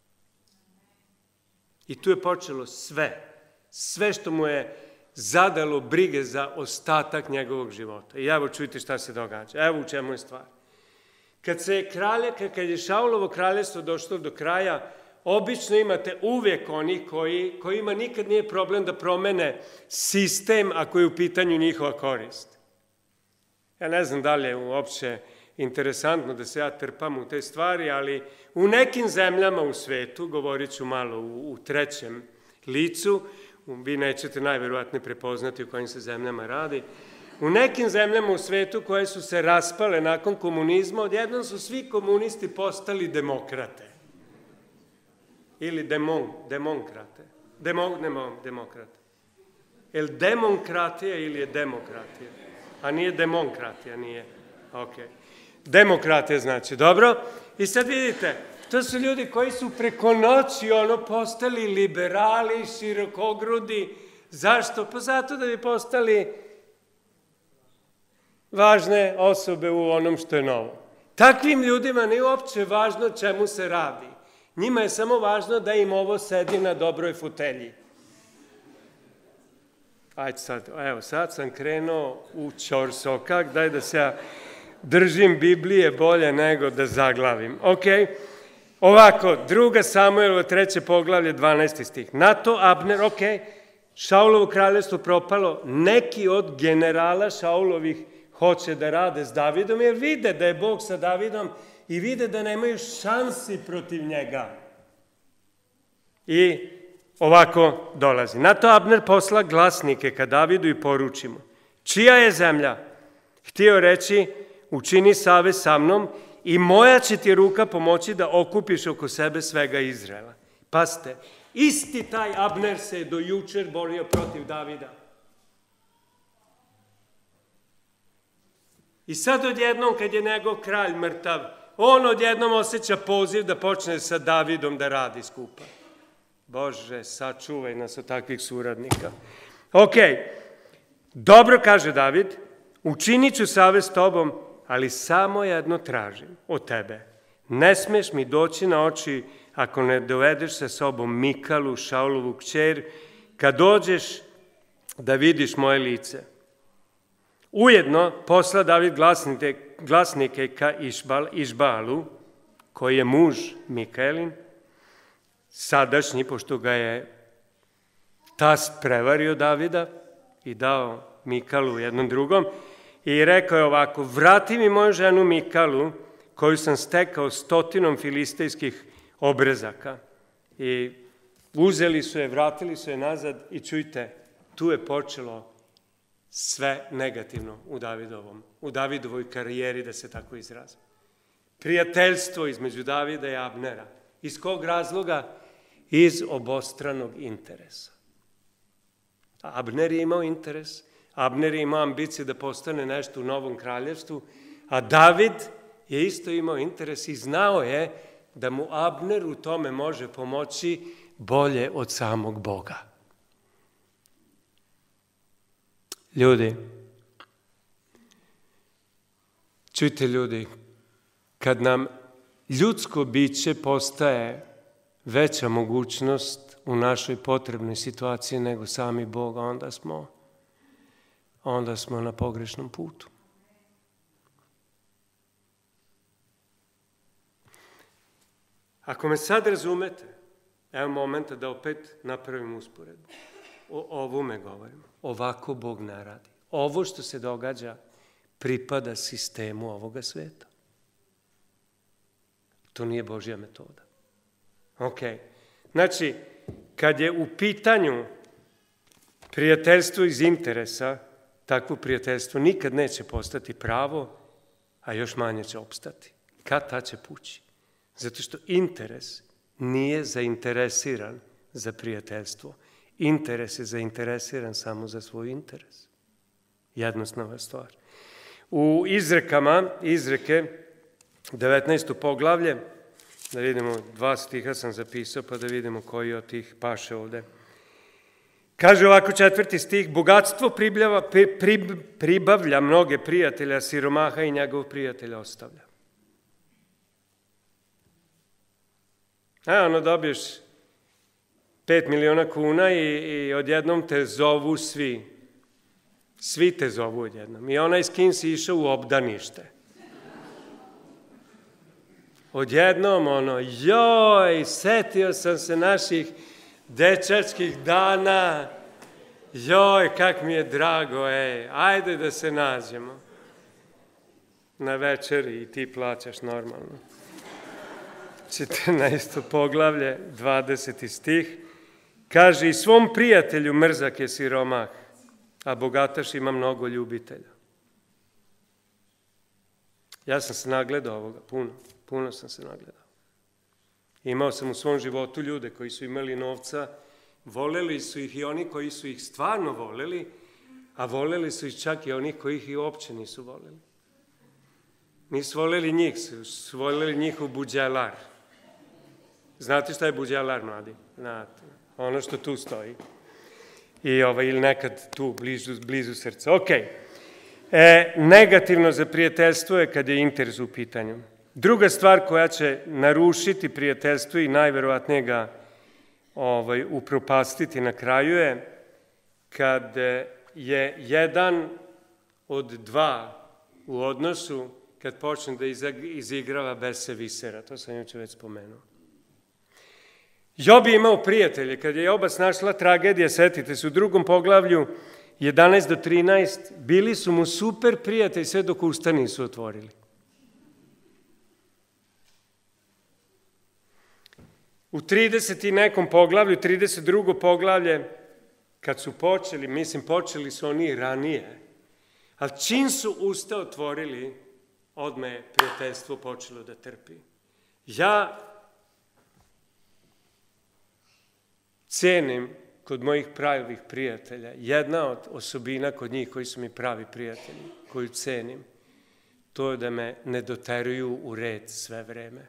I tu je počelo sve, sve što mu je zadalo brige za ostatak njegovog života. I evo čujte šta se događa, evo u čemu je stvar. Kad se je kralje, kad je Šaulovo kraljevstvo došlo do kraja, obično imate uvijek oni koji, kojima nikad nije problem da promene sistem ako je u pitanju njihova korist. Ja ne znam da li je uopće interesantno da se ja trpam u te stvari, ali u nekim zemljama u svetu, govorit ću malo u, u trećem licu, vi nećete najverovatnije prepoznati u kojim se zemljama radi, u nekim zemljama u svetu koje su se raspale nakon komunizma, odjednom su svi komunisti postali demokrate. Ili demon, demonkrate. Demon, demon, demokrate. Je li demokratija ili je demokratija? A nije demokratija, nije. Ok. Demokratija znači, dobro. I sad vidite, to su ljudi koji su preko noći ono postali liberali, širokogrudi. Zašto? Pa zato da bi postali važne osobe u onom što je novo. Takvim ljudima nije uopće važno čemu se radi. Njima je samo važno da im ovo sedi na dobroj fotelji. Ajde sad, evo, sad sam krenuo u ćorsokak, daj da se ja držim Biblije bolje nego da zaglavim. Ok, ovako, druga Samuelova, treće poglavlje, dvanaesti stih. Na to Abner, ok, Šaulovo kraljevstvo propalo, neki od generala Šaulovih hoće da rade s Davidom, jer vide da je Bog sa Davidom i vide da nemaju šansi protiv njega. I ovako dolazi. Na to Abner posla glasnike ka Davidu i poruči mu. Čija je zemlja? Htio reći, učini savez sa mnom i moja će ti ruka pomoći da okupiš oko sebe svega Izraela. Pazite, isti taj Abner se do jučer borio protiv Davida. I sad odjednom, kad je njegov kralj mrtav, on odjednom osjeća poziv da počne sa Davidom da radi skupa. Bože, sačuvaj nas od takvih suradnika. Ok, dobro, kaže David, učinit ću savez s tobom, ali samo jedno tražim od tebe. Ne smeš mi doći na oči ako ne dovedeš sa sobom Mikalu, Šaulovu kćer, kad dođeš da vidiš moje lice. Ujedno posla David glasnike, glasnike ka Išbal, Išbalu, koji je muž Mikaelin, sadašnji, pošto ga je tast prevario Davida i dao Mikalu jednom drugom, i rekao je ovako, vrati mi moju ženu Mikalu, koju sam stekao stotinom filistejskih obrezaka. I uzeli su je, vratili su je nazad i čujte, tu je počelo sve negativno u Davidovom, u Davidovoj karijeri, da se tako izrazim. Prijateljstvo između Davida i Abnera. Iz kog razloga? Iz obostranog interesa. Abner je imao interes, Abner je imao ambicije da postane nešto u Novom kraljevstvu, a David je isto imao interes i znao je da mu Abner u tome može pomoći bolje od samog Boga. Ljudi, čujte ljudi, kad nam ljudsko biće postaje veća mogućnost u našoj potrebnoj situaciji nego sami Bog, onda smo, onda smo na pogrešnom putu. Ako me sad razumete, evo momenta da opet napravim usporedbu. O ovome govorimo. Ovako Bog ne radi. Ovo što se događa pripada sistemu ovoga sveta. To nije Božja metoda. Ok. Znači, kad je u pitanju prijateljstvo iz interesa, takvo prijateljstvo nikad neće postati pravo, a još manje će opstati. Kad ta će pući? Zato što interes nije zainteresiran za prijateljstvo. Interes je zainteresiran samo za svoj interes. Jednostavna stvar. U izrekama, izreke, devetnaesto poglavlje, da vidimo, dva stiha sam zapisao, pa da vidimo koji od tih paše ovde. Kaže ovako četvrti stih, bogatstvo pribljava, pri, pri, pribavlja mnoge prijatelja, siromaha i njegov prijatelj ostavlja. A ono dobiješ pet miliona kuna i, i odjednom te zovu svi. Svi te zovu odjednom. I onaj s kim si išao u obdanište. Odjednom ono, joj, setio sam se naših dečačkih dana. Joj, kak mi je drago, ej, ajde da se nađemo. Na večeri i ti plaćaš normalno. četrnaesto poglavlje, dvadeseti stih. Kaže, i svom prijatelju mrzak je siromah, a bogataš ima mnogo ljubitelja. Ja sam se nagledao ovoga, puno, puno sam se nagledao. Imao sam u svom životu ljude koji su imali novca, voleli su ih i oni koji su ih stvarno voleli, a voleli su ih čak i oni koji ih i uopće nisu voleli. Nisu voleli njih, su voljeli njihov buđelar. Znate šta je buđelar, mladi? Znate, ono što tu stoji. I ovaj, ili nekad tu, blizu, blizu srca. Ok. E, negativno za prijateljstvo je kad je interes u pitanju. Druga stvar koja će narušiti prijateljstvo i najverovatnije ga ovaj, upropastiti na kraju je kad je jedan od dva u odnosu kad počne da izigrava bese visera. To sam juče već spomenuo. Job je imao prijatelje. Kad je Joba snašla tragedija, setite se, u drugom poglavlju jedanaest do trinaest, bili su mu super prijatelji sve dok usta nisu otvorili. U trideset i nekom poglavlju, trideset drugo poglavlje, kad su počeli, mislim počeli su oni ranije, ali čim su usta otvorili, odmah je prijateljstvo počelo da trpi. Ja cenim kod mojih pravih prijatelja, jedna od osobina kod njih koji su mi pravi prijatelji, koju cenim, to je da me ne doteruju u red sve vreme.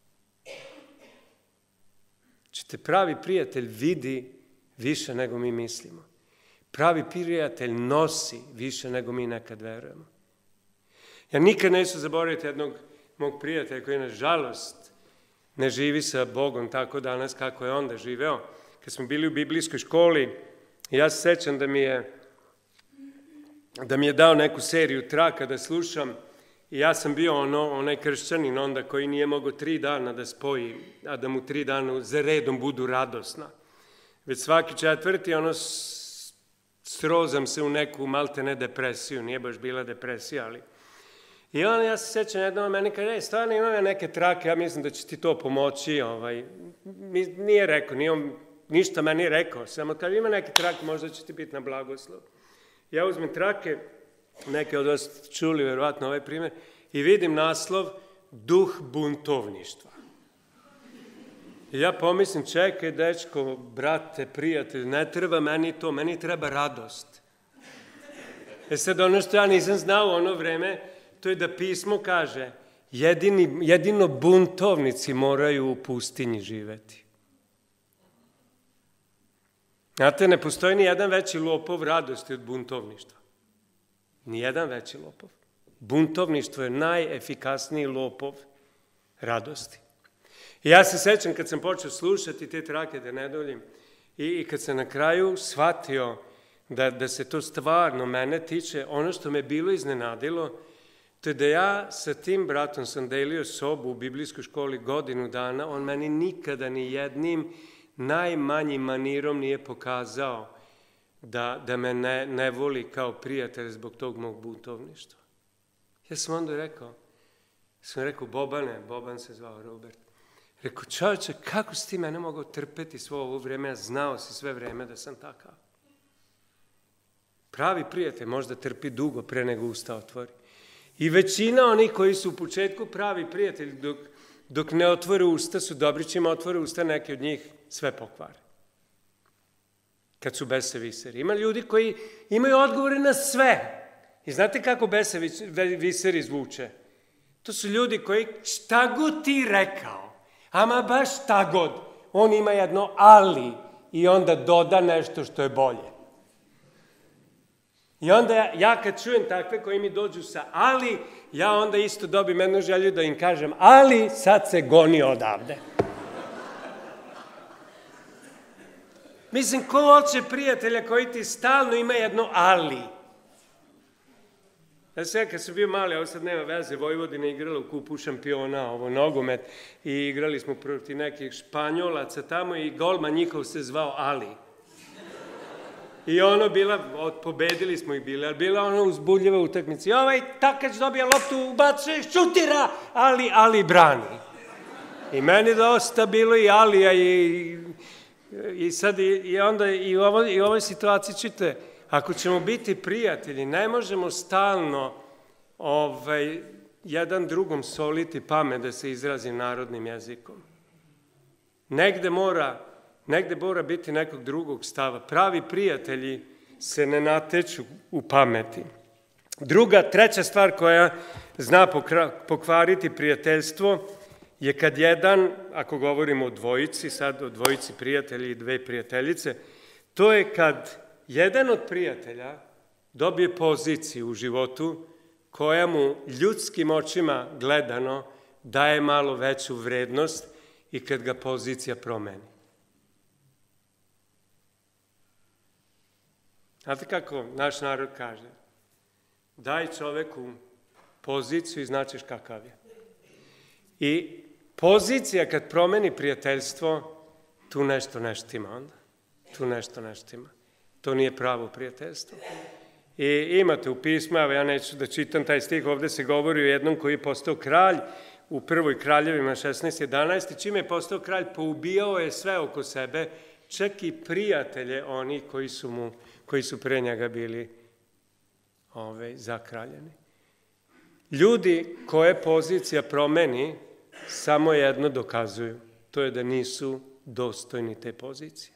Čite, pravi prijatelj vidi više nego mi mislimo. Pravi prijatelj nosi više nego mi nekad verujemo. Ja nikad neću zaboraviti jednog mog prijatelja koji, nažalost, ne živi sa Bogom tako danas kako je onda živeo. Kad smo bili u biblijskoj školi, ja se sećam da mi je, da mi je dao neku seriju traka da slušam i ja sam bio ono, onaj kršćanin onda koji nije mogao tri dana da spoji, a da mu tri dana za redom budu radosna. Već svaki četvrti, ono, srozam se u neku maltene depresiju, nije baš bila depresija, ali I onda ja se sjećam jednom, meni kaže, ej, stvarno imam ja neke trake, ja mislim da će ti to pomoći. Ovaj. Nije rekao, nije on ništa meni rekao, samo kaže, ima neke trake, možda će ti biti na blagoslov. Ja uzmem trake, neke od vas čuli verovatno ovaj primjer, i vidim naslov Duh buntovništva. I ja pomislim, čekaj, dečko, brate, prijatelj, ne treba meni to, meni treba radost. E sad, ono što ja nisam znao u ono vreme, to je da pismo kaže, jedini, jedino buntovnici moraju u pustinji živeti. Znate, ne postoji ni jedan veći lopov radosti od buntovništva. Ni jedan veći lopov. Buntovništvo je najefikasniji lopov radosti. I ja se sećam kad sam počeo slušati te trake, da ne duljim, i, i kad sam na kraju shvatio da, da se to stvarno mene tiče, ono što me bilo iznenadilo, to je da ja sa tim bratom sam delio sobu u biblijskoj školi godinu dana, on meni nikada ni jednim najmanjim manirom nije pokazao da, da me ne, ne voli kao prijatelj zbog tog mog buntovništva. Ja sam onda rekao, sam rekao, Bobane, Boban se zvao Robert, rekao, čovječe, kako si ti mene mogao trpeti svo ovo vreme, ja znao si sve vreme da sam takav. Pravi prijatelj možda trpi dugo pre nego usta otvori. I većina onih koji su u početku pravi prijatelji, dok, dok ne otvore usta, su dobri, čima otvore usta, neki od njih sve pokvare. Kad su beseviseri. Ima ljudi koji imaju odgovore na sve. I znate kako beseviseri zvuče? To su ljudi koji šta god ti rekao, ama baš šta god, on ima jedno ali i onda doda nešto što je bolje. I onda ja, ja kad čujem takve koji mi dođu sa ali, ja onda isto dobijem jednu želju da im kažem ali sad se goni odavde. Mislim, ko hoće prijatelja koji ti stalno ima jedno ali? Ja sve, kad sam bio mali, ovo sad nema veze, Vojvodina igrala u kupu šampiona, ovo nogomet, i igrali smo protiv nekih Španjolaca tamo i golman njihov se zvao Ali. I ono bila, pobedili smo ih bili, ali bila ono uzbudljiva utakmica. I ovaj takač dobija loptu, ubacuje, šutira, Ali, Ali brani. I meni dosta bilo i Alija i, i sad i, i onda i u, ovo, i u ovoj situaciji čite, ako ćemo biti prijatelji, ne možemo stalno ovaj, jedan drugom soliti pamet da se izrazi narodnim jezikom. Negde mora, negde mora biti nekog drugog stava. Pravi prijatelji se ne nateču u pameti. Druga, treća stvar koja zna pokvariti prijateljstvo je kad jedan, ako govorimo o dvojici, sad o dvojici prijatelji i dve prijateljice, to je kad jedan od prijatelja dobije poziciju u životu koja mu ljudskim očima gledano daje malo veću vrednost i kad ga pozicija promeni. Znate kako naš narod kaže? Daj čoveku poziciju i značiš kakav je. I pozicija kad promeni prijateljstvo, tu nešto neštima onda. Tu nešto neštima. To nije pravo prijateljstvo. I imate u pismu, evo ja neću da čitam taj stih, ovde se govori o jednom koji je postao kralj u prvoj Kraljevima šesnaest jedanaest i čime je postao kralj, poubijao je sve oko sebe, čak i prijatelje oni koji su, mu, koji su pre njega bili ove, zakraljeni. Ljudi koje pozicija promeni, samo jedno dokazuju, to je da nisu dostojni te pozicije.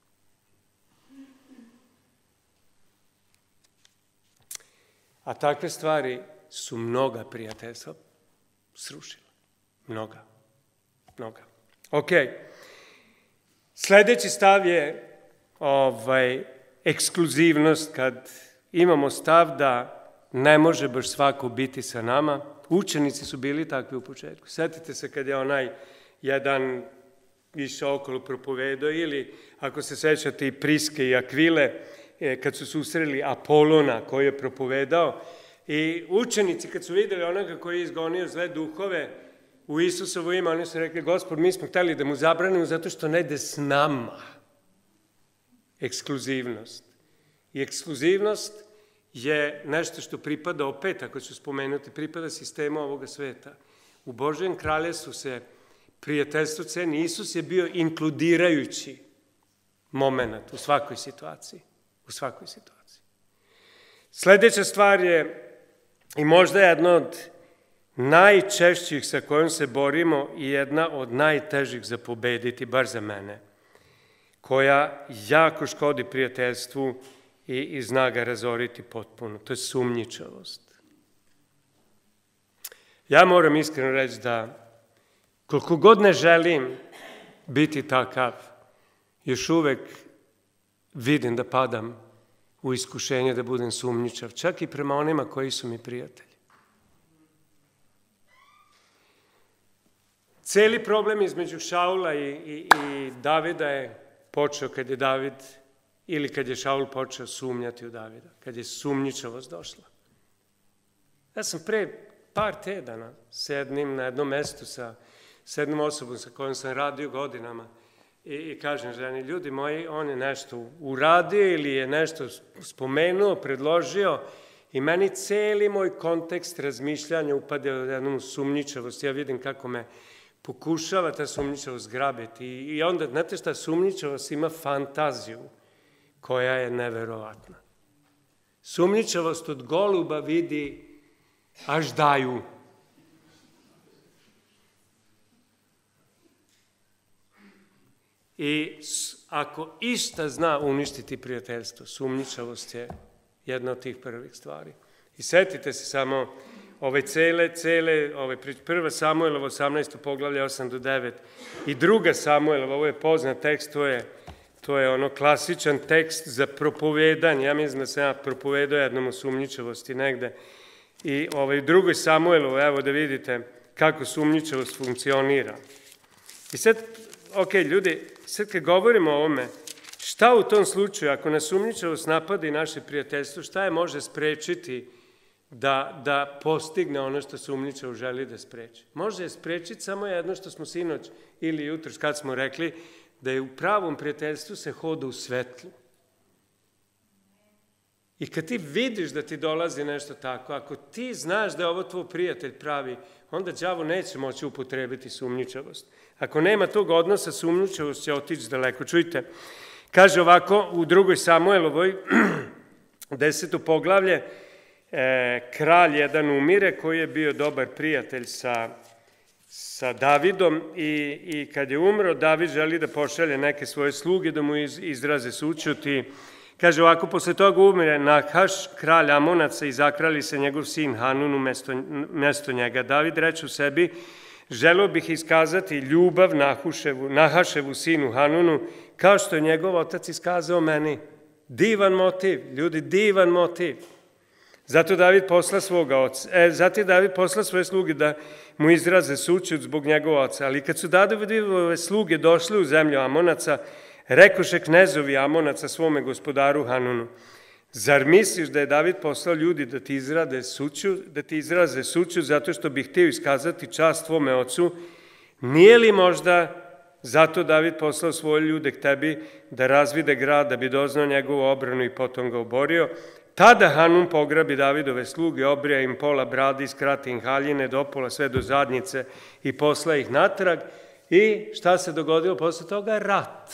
A takve stvari su mnoga prijateljstva srušila. Mnoga. Mnoga. Ok. Sledeći stav je ovaj, ekskluzivnost, kad imamo stav da ne može baš svako biti sa nama. Učenici su bili takvi u početku. Sjetite se kad je onaj jedan išao okolo propovedao ili, ako se sećate, i Priske i Akvile, kad su susreli Apolona koji je propovedao, i učenici kad su videli onoga koji je izgonio zle duhove u Isusovo ime, oni su rekli, Gospod, mi smo hteli da mu zabranimo zato što ne ide s nama. Ekskluzivnost. I ekskluzivnost je nešto što pripada opet, ako ću spomenuti, pripada sistemu ovoga sveta. U Božjem kraljevstvu se prijateljstvo ceni. Isus je bio inkludirajući moment u svakoj situaciji. U svakoj situaciji. Sljedeća stvar je, i možda jedna od najčešćih sa kojom se borimo i jedna od najtežih za pobediti, bar za mene, koja jako škodi prijateljstvu i, i zna ga razoriti potpuno. To je sumnjičavost. Ja moram iskreno reći da koliko god ne želim biti takav, još uvek vidim da padam u iskušenje da budem sumnjičav, čak i prema onima koji su mi prijatelji. Cijeli problem između Šaula i, i, i Davida je počeo kad je David, ili kad je Šaul počeo sumnjati u Davida, kad je sumnjičavost došla. Ja sam pre par tedana sednim na jednom mestu sa, sa jednom osobom sa kojom sam radio godinama i, i kažem ženi, ljudi moji, on je nešto uradio ili je nešto spomenuo, predložio i meni cijeli moj kontekst razmišljanja upade u jednu sumnjičavost. Ja vidim kako me pokušava ta sumnjičavost grabiti i, i onda, znate šta, sumnjičavost ima fantaziju koja je neverovatna. Sumnjičavost od goluba vidi až daju. I ako išta zna uništiti prijateljstvo, sumnjičavost je jedna od tih prvih stvari. I setite se samo ove cele, cele, ove prva Samuelova osamnaesto poglavlje osam do devet i druga Samuelova, ovo je poznat tekst, to je, to je ono klasičan tekst za propovedanje. Ja mislim da sam ja propovedao jednom o sumnjičavosti negde. I ovaj drugoj Samuelu, evo da vidite kako sumnjičavost funkcionira. I sad, ok, ljudi, sad kad govorimo o ovome, šta u tom slučaju, ako nas sumnjičavost napada i naše prijateljstvo, šta je može sprečiti da, da postigne ono što sumnjičavo želi da spreči? Može je sprečiti samo jedno što smo sinoć ili jutros kad smo rekli, da je u pravom prijateljstvu se hoda u svetlu. I kad ti vidiš da ti dolazi nešto tako, ako ti znaš da je ovo tvoj prijatelj pravi, onda đavo neće moći upotrebiti sumnjičavost. Ako nema tog odnosa, sumnjičavost će otići daleko. Čujte, kaže ovako u drugoj Samuelovoj, deseto poglavlje, e, kralj jedan umire koji je bio dobar prijatelj sa, sa Davidom i, i kad je umro, David želi da pošalje neke svoje sluge da mu iz, izraze sućut i kaže ovako, posle toga umire Nahaš, kralj Amonaca i zakrali se njegov sin Hanun umesto, mesto njega. David reče u sebi, želeo bih iskazati ljubav Nahuševu, Nahaševu sinu Hanunu, kao što je njegov otac iskazao meni. Divan motiv, ljudi, divan motiv. Zato David posla svoga oca, e, zato je David posla svoje sluge da mu izraze sućut zbog njegova oca. Ali kad su Davidove sluge došli u zemlju Amonaca, rekoše knezovi Amonaca svome gospodaru Hanunu, zar misliš da je David poslao ljudi da ti izrade suću, da ti izraze suću zato što bi htio iskazati čast tvome ocu? Nije li možda zato David poslao svoje ljude k tebi da razvide grad, da bi doznao njegovu obranu i potom ga oborio? Tada Hanun pograbi Davidove sluge, obrija im pola brade i skrati im haljine do pola sve do zadnjice i posla ih natrag. I šta se dogodilo posle toga? Rat.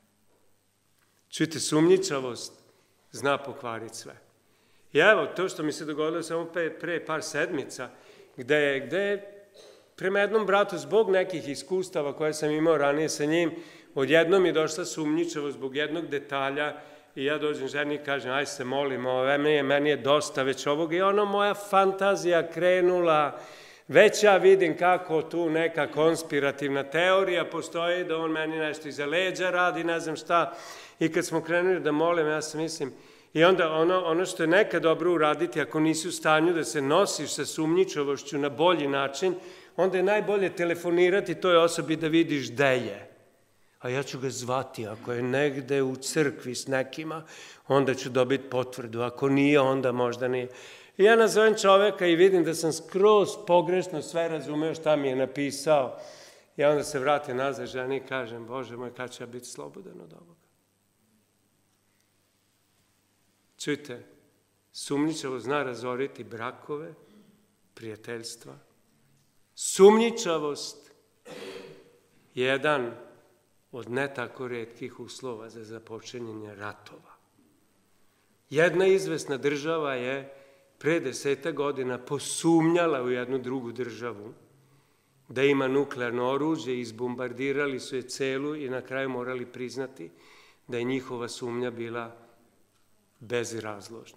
Čujte, sumnjičavost zna pokvariti sve. I evo, to što mi se dogodilo samo pre, pre par sedmica, gde je, gde je prema jednom bratu, zbog nekih iskustava koje sam imao ranije sa njim, odjednom je došla sumnjičavost zbog jednog detalja i ja dođem ženi i kažem, aj se molim, ove, meni, je, meni je dosta već ovoga i ono moja fantazija krenula, već ja vidim kako tu neka konspirativna teorija postoji, da on meni nešto iza leđa radi, ne znam šta. I kad smo krenuli da molim, ja sam mislim, i onda ono, ono što je nekad dobro uraditi, ako nisi u stanju da se nosiš sa sumnjičavošću na bolji način, onda je najbolje telefonirati toj osobi da vidiš gde je. A ja ću ga zvati, ako je negde u crkvi s nekima, onda ću dobiti potvrdu, ako nije, onda možda nije. I ja nazovem čoveka i vidim da sam skroz pogrešno sve razumeo šta mi je napisao. I onda se vratim nazad ženi i kažem, Bože moj, kad ću ja biti slobodan od ovoga? Čujte, Sumnjičavost zna razoriti brakove, prijateljstva. Sumnjičavost je jedan od ne tako retkih uslova za započinjenje ratova. Jedna izvesna država je pre deseta godina posumnjala u jednu drugu državu da ima nuklearno oružje, izbombardirali su je celu i na kraju morali priznati da je njihova sumnja bila bezrazložna.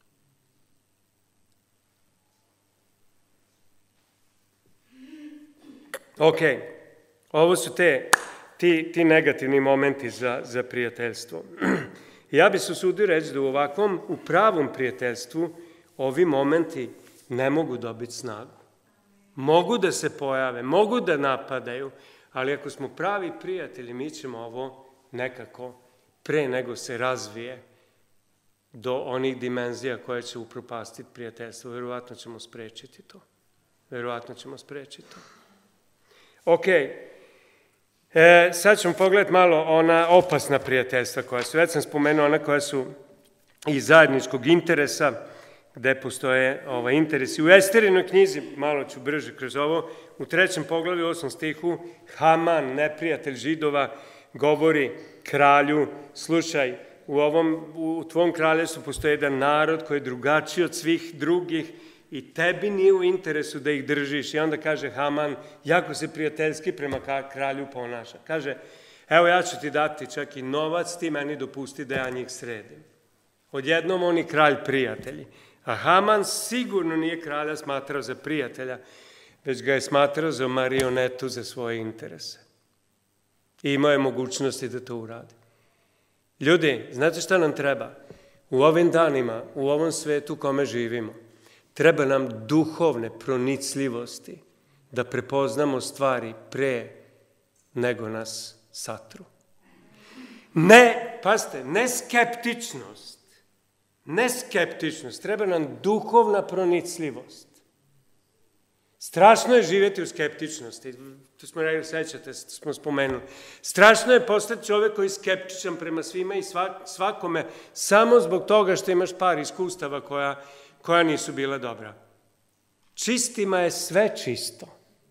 Ok, ovo su te, ti, ti negativni momenti za, za prijateljstvo. Ja bi se usudio reći da u ovakvom, u pravom prijateljstvu, ovi momenti ne mogu dobiti snagu. Mogu da se pojave, mogu da napadaju, ali ako smo pravi prijatelji, mi ćemo ovo nekako, pre nego se razvije do onih dimenzija koje će upropastiti prijateljstvo, verovatno ćemo sprečiti to. Verovatno ćemo sprečiti to. Ok, e, sad ćemo pogledati malo ona opasna prijateljstva koja su, već sam spomenuo ona koja su iz zajedničkog interesa, gde postoje ovaj, interesi. U Esterinoj knjizi, malo ću brže kroz ovo, u trećem poglavlju, osmom stihu, Haman, neprijatelj Židova, govori kralju, slušaj, u, ovom, u tvom kraljevstvu postoji jedan narod koji je drugačiji od svih drugih i tebi nije u interesu da ih držiš. I onda kaže Haman, jako se prijateljski prema kralju ponaša. Kaže, evo ja ću ti dati čak i novac, ti meni dopusti da ja njih sredim. Odjednom oni kralj prijatelji. A Haman sigurno nije kralja smatrao za prijatelja, već ga je smatrao za marionetu za svoje interese. I imao je mogućnosti da to uradi. Ljudi, znate šta nam treba? U ovim danima, u ovom svetu u kome živimo, treba nam duhovne pronicljivosti da prepoznamo stvari pre nego nas satru. Ne, pazite, ne skeptičnost. Ne skeptičnost, treba nam duhovna pronicljivost. Strašno je živjeti u skeptičnosti, to smo rekli, sećate, smo spomenuli. Strašno je postati čovjek koji je skeptičan prema svima i svakome, samo zbog toga što imaš par iskustava koja, koja nisu bila dobra. Čistima je sve čisto.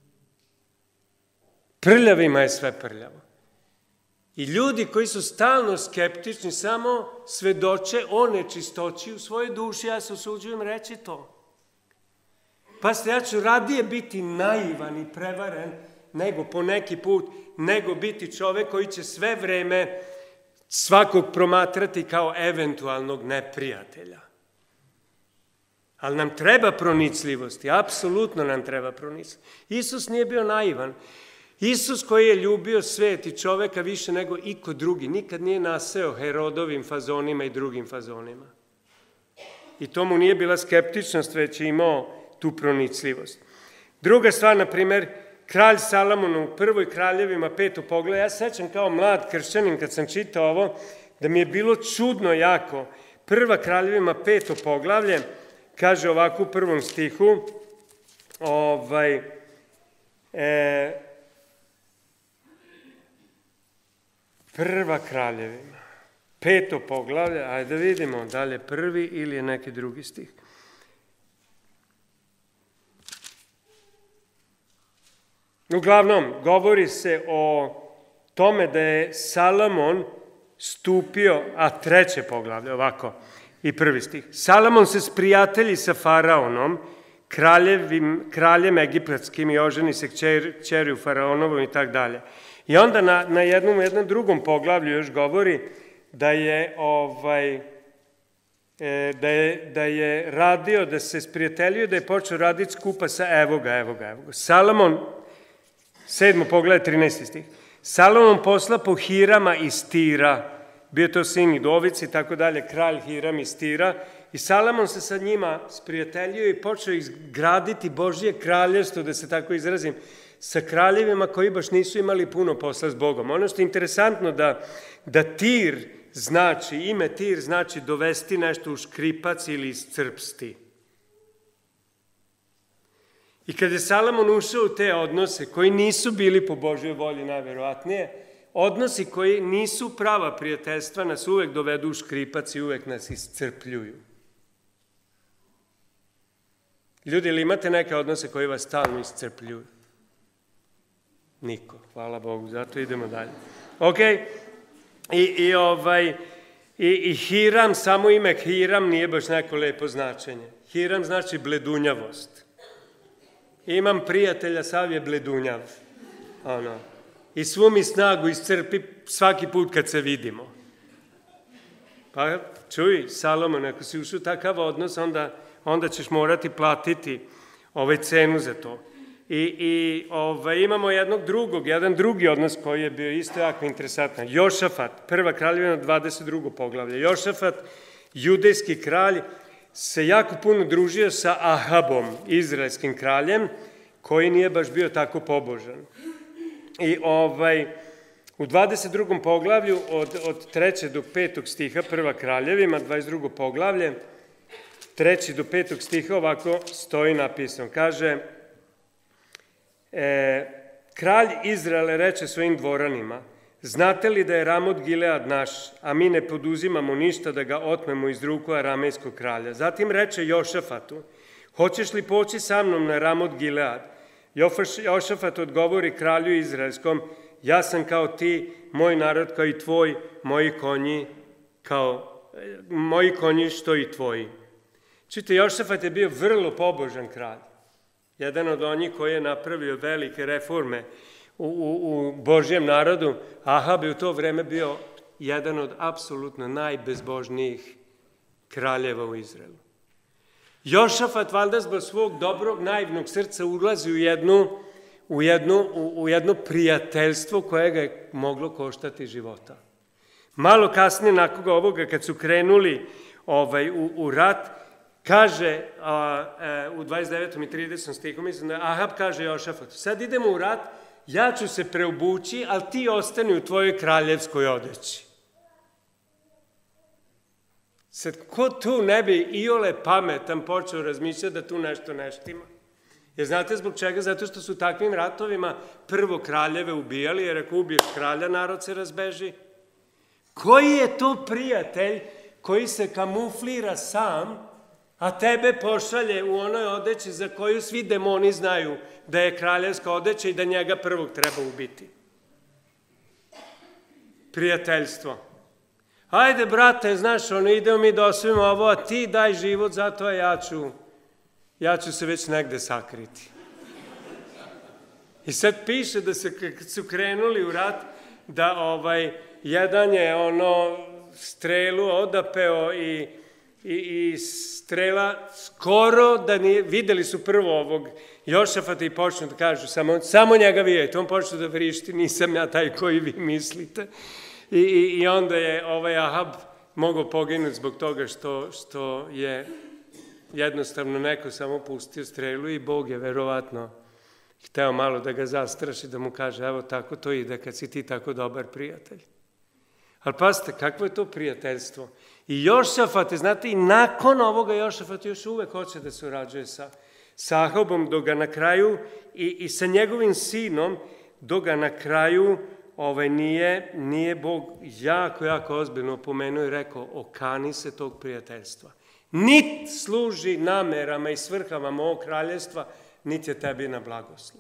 Prljavima je sve prljavo. I ljudi koji su stalno skeptični samo svedoče o nečistoći u svojoj duši, ja se usuđujem reći to. Pa ste, ja ću radije biti naivan i prevaren nego po neki put, nego biti čovek koji će sve vreme svakog promatrati kao eventualnog neprijatelja. Ali nam treba pronicljivosti, apsolutno nam treba pronicljivosti. Isus nije bio naivan. Isus koji je ljubio svet i čoveka više nego iko drugi, nikad nije naseo Herodovim fazonima i drugim fazonima. I to mu nije bila skeptičnost, već je imao tu pronicljivost. Druga stvar, na primjer, kralj Salomon u prvoj kraljevima peto poglavlje, ja sećam kao mlad kršćanin kad sam čitao ovo, da mi je bilo čudno jako. Prva kraljevima peto poglavlje, kaže ovako u prvom stihu, ovaj, e, prva kraljevima, peto poglavlje, ajde da vidimo da li je prvi ili je neki drugi stih. Uglavnom, govori se o tome da je Salomon stupio, a treće poglavlje, ovako, i prvi stih. Salomon se sprijatelji sa faraonom, kraljevim, kraljem egipatskim i oženi se kćeriju faraonovom i tak dalje. I onda na, na jednom, jednom drugom poglavlju još govori da je, ovaj, e, da, je, da je radio, da se sprijateljio, da je počeo raditi skupa sa evo ga, evo ga, evo ga. Salomon, sedmo poglavlje, trinaesti stih. Salomon posla po Hirama iz Tira, bio to sin Idovic i tako dalje, kralj Hiram iz Tira, i Salomon se sa njima sprijateljio i počeo izgraditi Božje kraljevstvo, da se tako izrazim, sa kraljevima koji baš nisu imali puno posla s Bogom. Ono što je interesantno da, da Tir znači, ime Tir znači dovesti nešto u škripac ili iscrpsti. I kad je Salomon ušao u te odnose koji nisu bili po Božjoj volji najverovatnije, odnosi koji nisu prava prijateljstva nas uvek dovedu u škripac i uvek nas iscrpljuju. Ljudi, ili imate neke odnose koji vas stalno iscrpljuju? Niko, hvala Bogu, zato idemo dalje. Ok, i, i, ovaj, i, i Hiram, samo ime Hiram nije baš neko lepo značenje. Hiram znači bledunjavost. Imam prijatelja, sav je bledunjav. Ono. I svu mi snagu iscrpi svaki put kad se vidimo. Pa čuj, Salomon, ako si ušao takav odnos, onda, onda ćeš morati platiti ovaj cenu za to. I, i ovaj, imamo jednog drugog, jedan drugi odnos koji je bio isto jako interesantan. Jošafat, prva kraljevina, dvadeset drugo poglavlje. Jošafat, judejski kralj, se jako puno družio sa Ahabom, izraelskim kraljem, koji nije baš bio tako pobožan. I ovaj, u dvadeset drugom poglavlju, od, od trećeg do petog stiha, prva kraljevima, dvadeset drugo poglavlje, treći do petog stiha ovako stoji napisano. Kaže, e, kralj Izraele reče svojim dvoranima, znate li da je Ramot Gilead naš, a mi ne poduzimamo ništa da ga otmemo iz ruku aramejskog kralja. Zatim reče Jošafatu, hoćeš li poći sa mnom na Ramot Gilead? Jošafat odgovori kralju izraelskom, ja sam kao ti, moj narod kao i tvoj, moji konji kao, moji konji što i tvoji. Čite, Jošafat je bio vrlo pobožan kralj. Jedan od onih koji je napravio velike reforme u, u, u Božjem narodu. Ahab je u to vreme bio jedan od apsolutno najbezbožnijih kraljeva u Izraelu. Jošafat, valjda zbog svog dobrog, naivnog srca, ulazi u jednu, u jednu, u, u jedno prijateljstvo koje ga je moglo koštati života. Malo kasnije, nakon ovoga, kad su krenuli ovaj, u, u rat, kaže a, a, u dvadeset devetom i tridesetom stihu, mislim da Ahab kaže Jošafatu, sad idemo u rat, ja ću se preobući, ali ti ostani u tvojoj kraljevskoj odeći. Sad, ko tu ne bi iole pametan počeo razmišljati da tu nešto neštima? Jer znate zbog čega? Zato što su takvim ratovima prvo kraljeve ubijali, jer ako ubiješ kralja, narod se razbeži. Koji je to prijatelj koji se kamuflira sam, a tebe pošalje u onoj odeći za koju svi demoni znaju da je kraljevska odeća i da njega prvog treba ubiti? Prijateljstvo. Ajde, brate, znaš, ono, idemo mi da osvojimo ovo, a ti daj život, zato ja ću, ja ću se već negde sakriti. I sad piše da se, kad su krenuli u rat, da ovaj, jedan je ono strelu odapeo i, i, i strela skoro da nije, videli su prvo ovog Jošafata i počnu da kažu, samo, samo njega vidjeti, on počne da vrišti, nisam ja taj koji vi mislite. I, i, i onda je ovaj Ahab mogao poginuti zbog toga što, što je jednostavno neko samo pustio strelu i Bog je verovatno hteo malo da ga zastraši, da mu kaže, evo tako to ide kad si ti tako dobar prijatelj. Ali pazite, kakvo je to prijateljstvo? I Jošafat, znate, i nakon ovoga Jošafat još uvek hoće da surađuje sa, sa Ahabom, dok ga na kraju, i, i sa njegovim sinom, dok ga na kraju ovaj, nije, nije Bog jako, jako ozbiljno opomenuo i rekao, okani se tog prijateljstva. Nit služi namerama i svrhama mog kraljevstva, niti je tebi na blagoslov.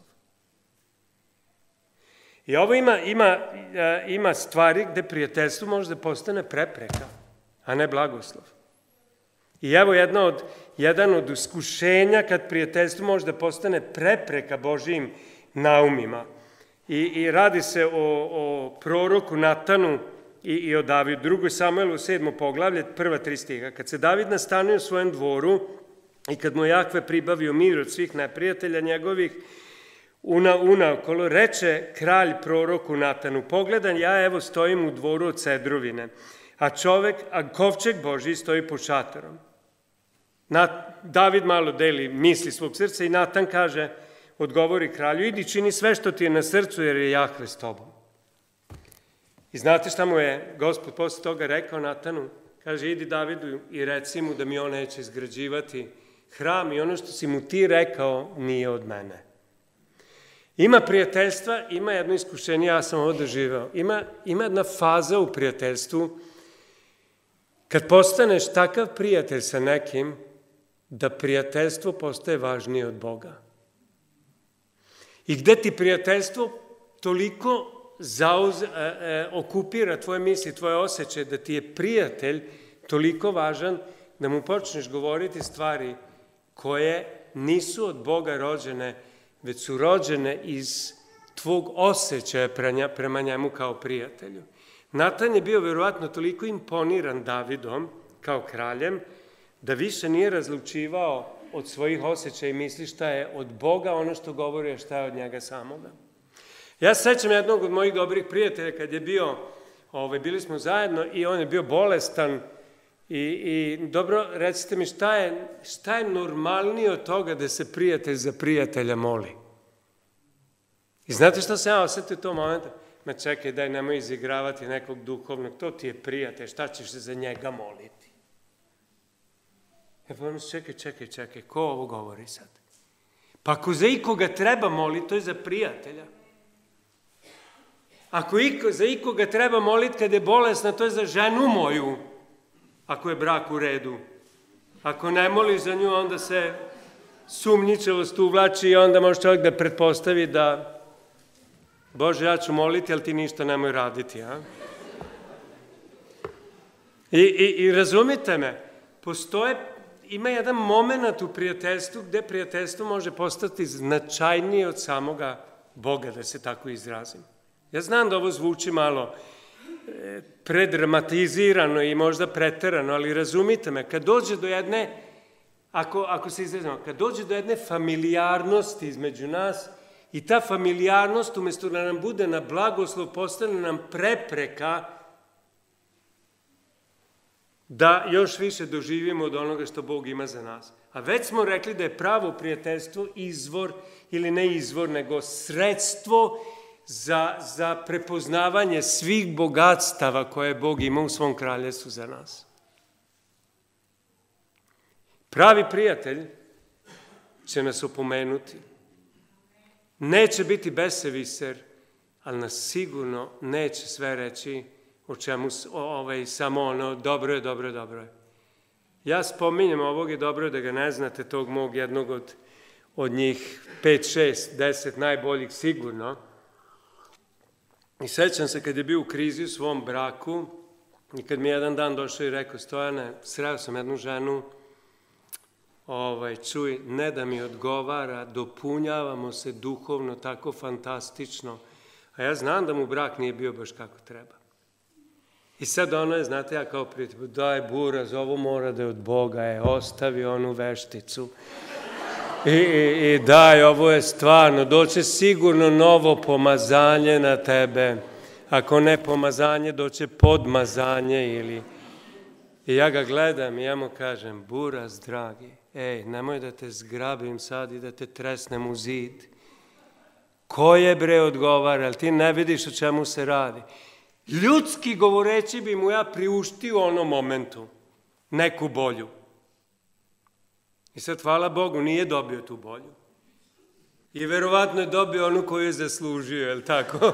I ovo ima, ima, ima stvari gde prijateljstvo može da postane prepreka, a ne blagoslov. I evo jedna od, jedan od iskušenja kad prijateljstvo može da postane prepreka Božijim naumima. I, i radi se o, o proroku Natanu i, i o Davidu. Drugoj Samuelu, sedmo poglavlje, prva tri stiha. Kad se David nastanio u svojem dvoru i kad mu Jahve pribavio mir od svih neprijatelja njegovih, una, una okolo, reče kralj proroku Natanu, pogledaj, ja evo stojim u dvoru od cedrovine, a čovek, a kovčeg Božji stoji pod šatorom. Na, David malo deli misli svog srca i Natan kaže, odgovori kralju, idi čini sve što ti je na srcu jer je Jahve s tobom. I znate šta mu je Gospod posle toga rekao Natanu? Kaže, idi Davidu i reci mu da mi on neće izgrađivati hram i ono što si mu ti rekao nije od mene. Ima prijateljstva, ima jedno iskušenje, ja sam ovo doživeo. Ima, ima jedna faza u prijateljstvu, kad postaneš takav prijatelj sa nekim, da prijateljstvo postaje važnije od Boga. I gde ti prijateljstvo toliko zauz, e, e, okupira tvoje misli, tvoje osjećaje, da ti je prijatelj toliko važan da mu počneš govoriti stvari koje nisu od Boga rođene, već su rođene iz tvog osjećaja prema njemu kao prijatelju. Natan je bio vjerovatno toliko imponiran Davidom kao kraljem, da više nije razlučivao od svojih osjećaja i misli šta je od Boga ono što govori, a šta je od njega samoga. Ja se sećam jednog od mojih dobrih prijatelja kad je bio, ovaj, bili smo zajedno i on je bio bolestan i, i dobro, recite mi šta je, šta je normalnije od toga da se prijatelj za prijatelja moli? I znate šta se ja osjetio u tom momentu? Ma čekaj, daj, nemoj izigravati nekog duhovnog, to ti je prijatelj, šta ćeš se za njega moliti? Ja pa čekaj, čekaj, čekaj, ko ovo govori sad? Pa ako za ikoga treba moliti, to je za prijatelja. Ako iko, za ikoga treba moliti kad je bolesna, to je za ženu moju, ako je brak u redu. Ako ne moli za nju, onda se sumnjičavost uvlači i onda može čovjek da pretpostavi da Bože, ja ću moliti, ali ti ništa nemoj raditi. A? I, i, I razumite me, postoje, ima jedan moment u prijateljstvu gde prijateljstvo može postati značajnije od samoga Boga, da se tako izrazim. Ja znam da ovo zvuči malo e, predramatizirano i možda preterano, ali razumite me, kad dođe do jedne, ako, ako se izrazimo, kad dođe do jedne familijarnosti između nas, i ta familijarnost, umjesto da nam bude na blagoslov, postane nam prepreka da još više doživimo od onoga što Bog ima za nas. A već smo rekli da je pravo prijateljstvo izvor, ili ne izvor, nego sredstvo za, za prepoznavanje svih bogatstava koje Bog ima u svom kraljevstvu za nas. Pravi prijatelj će nas opomenuti. Neće biti beseviser, ali nas sigurno neće sve reći o čemu, ovaj, samo ono, dobro je, dobro je, dobro je. Ja spominjem ovog je dobro da ga ne znate, tog mog jednog od, od njih pet, šest, deset najboljih sigurno. I sećam se kad je bio u krizi u svom braku i kad mi jedan dan došao i rekao, Stojane, sreo sam jednu ženu, Ovaj, čuj, ne da mi odgovara, dopunjavamo se duhovno tako fantastično, a ja znam da mu brak nije bio baš kako treba. I sad ono je, znate, ja kao prijatelj, daj buraz, ovo mora da je od Boga, je, ostavi onu vešticu. I, i, i daj, ovo je stvarno, doće sigurno novo pomazanje na tebe, ako ne pomazanje, doće podmazanje ili... I ja ga gledam i ja mu kažem, buraz, dragi, ej, nemoj da te zgrabim sad i da te tresnem u zid. Ko je bre odgovara, ali ti ne vidiš o čemu se radi. Ljudski govoreći bi mu ja priuštio u onom momentu neku bolju. I sad, hvala Bogu, nije dobio tu bolju. I verovatno je dobio onu koju je zaslužio, je li tako?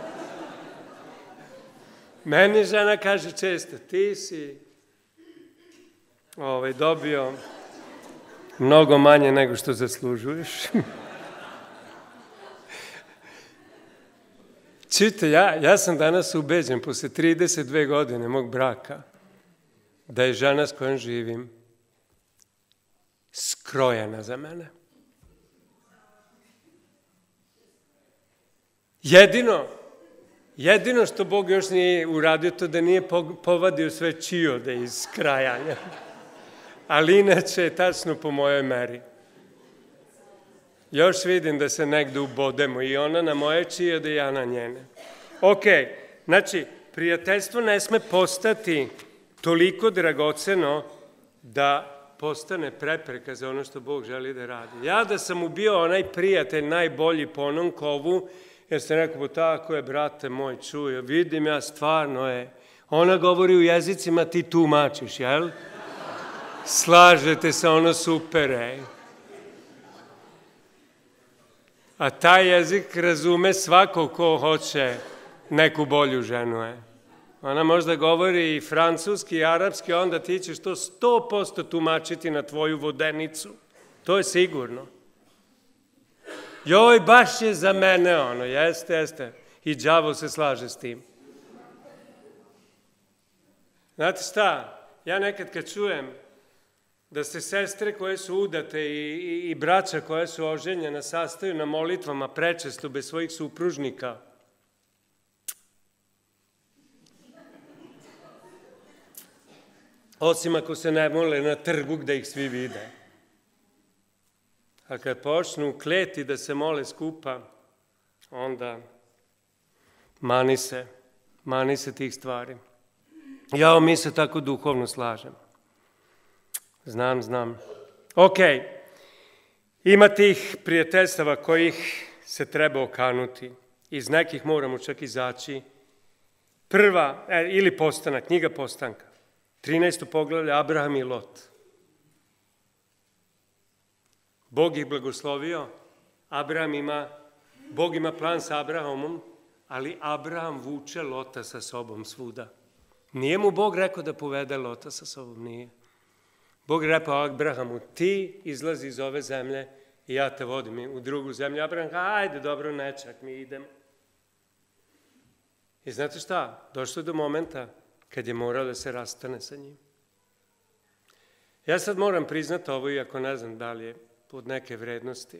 Meni žena kaže često, ti si ovaj, dobio mnogo manje nego što zaslužuješ. Čujte, ja, ja sam danas ubeđen, posle trideset dve godine mog braka, da je žena s kojom živim skrojena za mene. Jedino, jedino što Bog još nije uradio, to da nije povadio sve čijode iz krajanja. Ali inače je tačno po mojoj meri. Još vidim da se negde ubodemo i ona na moje čijode i ja na njene. Ok, znači, prijateljstvo ne sme postati toliko dragoceno da postane prepreka za ono što Bog želi da radi. Ja da sam mu bio onaj prijatelj najbolji po onom kovu, jer sam rekao, tako je, brate moj, čuje, vidim ja, stvarno je. Ona govori u jezicima, ti tumačiš, jel? Slažete se, ono super, ej. A taj jezik razume svako ko hoće neku bolju ženu, ej. Ona možda govori i francuski i arapski, onda ti ćeš to sto posto tumačiti na tvoju vodenicu. To je sigurno. Joj, baš je za mene ono, jeste, jeste. I đavo se slaže s tim. Znate šta, ja nekad kad čujem da se sestre koje su udate i, i, i braća koje su oženjena sastaju na molitvama prečesto bez svojih supružnika, osim ako se ne mole na trgu gde ih svi vide. A kad počnu kleti da se mole skupa, onda mani se, mani se tih stvari. Jao, mi se tako duhovno slažemo. Znam, znam. Ok, ima tih prijateljstava kojih se treba okanuti. Iz nekih moramo čak izaći. Prva, e, ili postanak, knjiga Postanka. trinaesto poglavlje, Abraham i Lot. Bog ih blagoslovio, Abraham ima, Bog ima plan sa Abrahamom, ali Abraham vuče Lota sa sobom svuda. Nije mu Bog rekao da povede Lota sa sobom, nije. Bog je rekao Abrahamu, ti izlazi iz ove zemlje i ja te vodim u drugu zemlju. Abraham kaže, ajde, dobro, nečak, mi idemo. I znate šta? Došlo je do momenta kad je morao da se rastane sa njim. Ja sad moram priznati ovo, iako ne znam da li je pod neke vrednosti.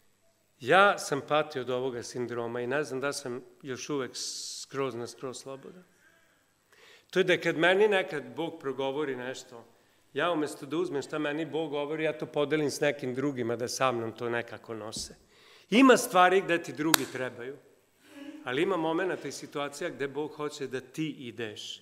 Ja sam patio od ovoga sindroma i ne znam da sam još uvek skroz na skroz slobodan. To je da kad meni nekad Bog progovori nešto, ja umjesto da uzmem šta meni Bog govori, ja to podelim s nekim drugima da sa mnom to nekako nose. Ima stvari gde ti drugi trebaju, ali ima momenta i situacija gde Bog hoće da ti ideš.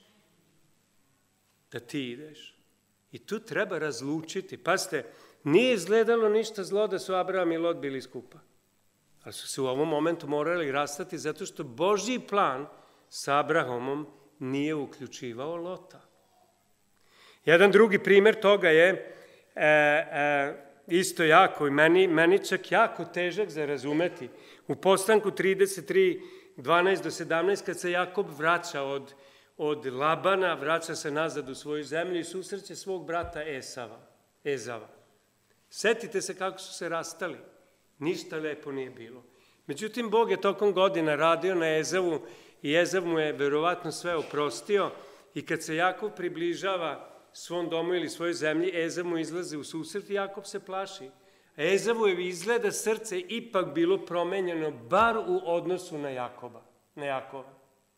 Da ti ideš. I tu treba razlučiti. Pazite, nije izgledalo ništa zlo da su Abraham i Lot bili skupa. Ali su se u ovom momentu morali rastati zato što Božji plan sa Abrahamom nije uključivao Lota. Jedan drugi primjer toga je e, e, isto jako i meni, meni čak jako težak za razumeti. U Postanku trideset tri, dvanaest do sedamnaest, kad se Jakob vraća od, od Labana, vraća se nazad u svoju zemlju i susreće svog brata Esava, Ezava. Setite se kako su se rastali. Ništa lepo nije bilo. Međutim, Bog je tokom godina radio na Ezavu i Ezav mu je verovatno sve oprostio i kad se Jakov približava svom domu ili svojoj zemlji, Ezav mu izlaze u susret i Jakov se plaši. A Ezavu je izgleda srce ipak bilo promenjeno, bar u odnosu na Jakoba, na Jakova.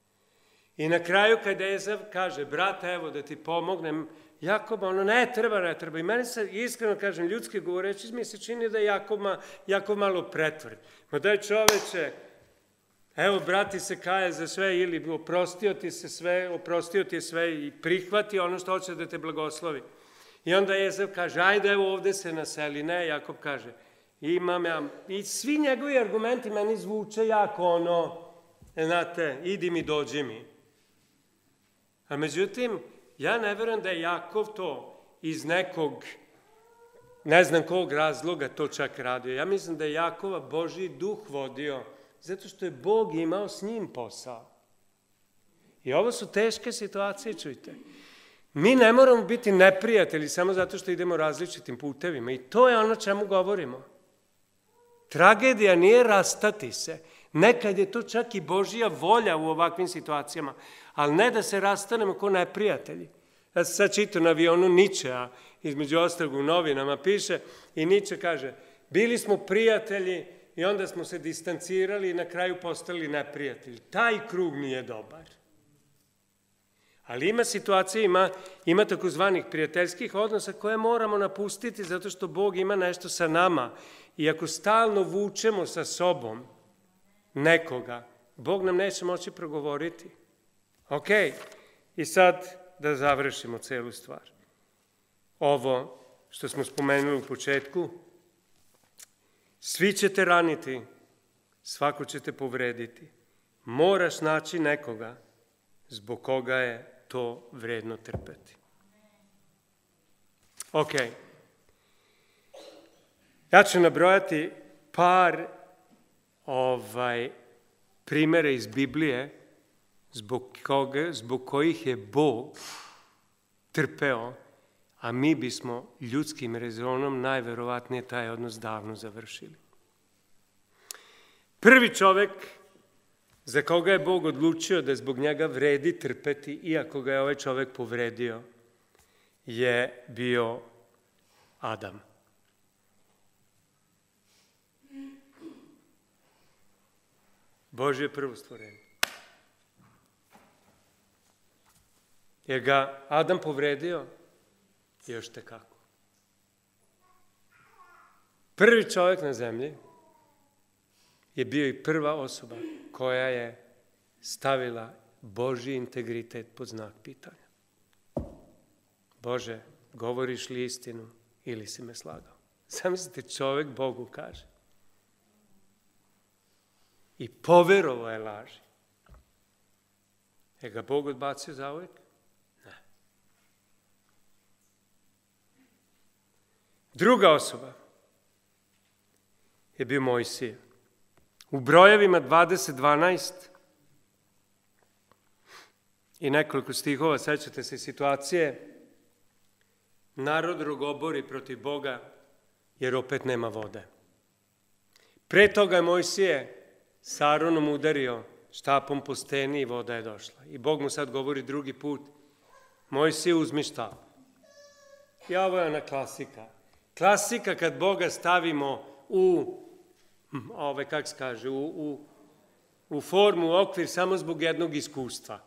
I na kraju kada Ezav kaže, brate, evo da ti pomognem, Jakoba, ono ne treba, ne treba. I meni se, iskreno kažem, ljudski govoreći, mi se čini da je Jakov, Jakov malo pretvrd. Ma daj čoveče, evo, brati se kaje za sve ili oprostio ti se sve, oprostio ti je sve i prihvati ono što hoće da te blagoslovi. I onda Ezav kaže, ajde, evo ovde se naseli. Ne, Jakov kaže, imam ja. I svi njegovi argumenti meni zvuče jako ono, znate, idi mi, dođi mi. A međutim, ja ne verujem da je Jakov to iz nekog, ne znam kog razloga to čak radio. Ja mislim da je Jakova Božji duh vodio, zato što je Bog imao s njim posao. I ovo su teške situacije, čujte. Mi ne moramo biti neprijatelji samo zato što idemo različitim putevima. I to je ono čemu govorimo. Tragedija nije rastati se. Nekad je to čak i Božja volja u ovakvim situacijama, ali ne da se rastanemo ko neprijatelji. Ja sam sad čitao na avionu Ničea, između ostalog u novinama piše, i Niče kaže, bili smo prijatelji i onda smo se distancirali i na kraju postali neprijatelji. Taj krug nije dobar. Ali ima situacija, ima, ima takozvanih prijateljskih odnosa koje moramo napustiti zato što Bog ima nešto sa nama. I ako stalno vučemo sa sobom nekoga, Bog nam neće moći progovoriti. Ok, i sad da završimo celu stvar. Ovo što smo spomenuli u početku, svi ćete raniti, svako ćete povrediti. Moraš naći nekoga zbog koga je to vredno trpeti. Ok. Ja ću nabrojati par ovaj, primjera iz Biblije zbog, koga, zbog kojih je Bog trpeo, a mi bismo ljudskim rezonom najverovatnije taj odnos davno završili. Prvi čovek za koga je Bog odlučio da zbog njega vredi trpeti, iako ga je ovaj čovek povredio, je bio Adam. Božje prvo stvorenje. Je ga Adam povredio? Još te kako. Prvi čovjek na zemlji je bio i prva osoba koja je stavila Božji integritet pod znak pitanja. Bože, govoriš li istinu ili si me slagao? Zamislite, čovjek Bogu kaže. I poverovao je laži. Je ga Bog odbacio zauvek? Ne. Druga osoba je bio Mojsije. U Brojevima dvadeset dvanaest i nekoliko stihova, sećate se situacije, narod rogobori protiv Boga jer opet nema vode. Pre toga je Mojsije s Aronom udario štapom po steni i voda je došla. I Bog mu sad govori drugi put, Mojsije, uzmi štap. I ovo je ona klasika. Klasika kad Boga stavimo u, ove, kako se kaže, u, u, u formu, u okvir samo zbog jednog iskustva.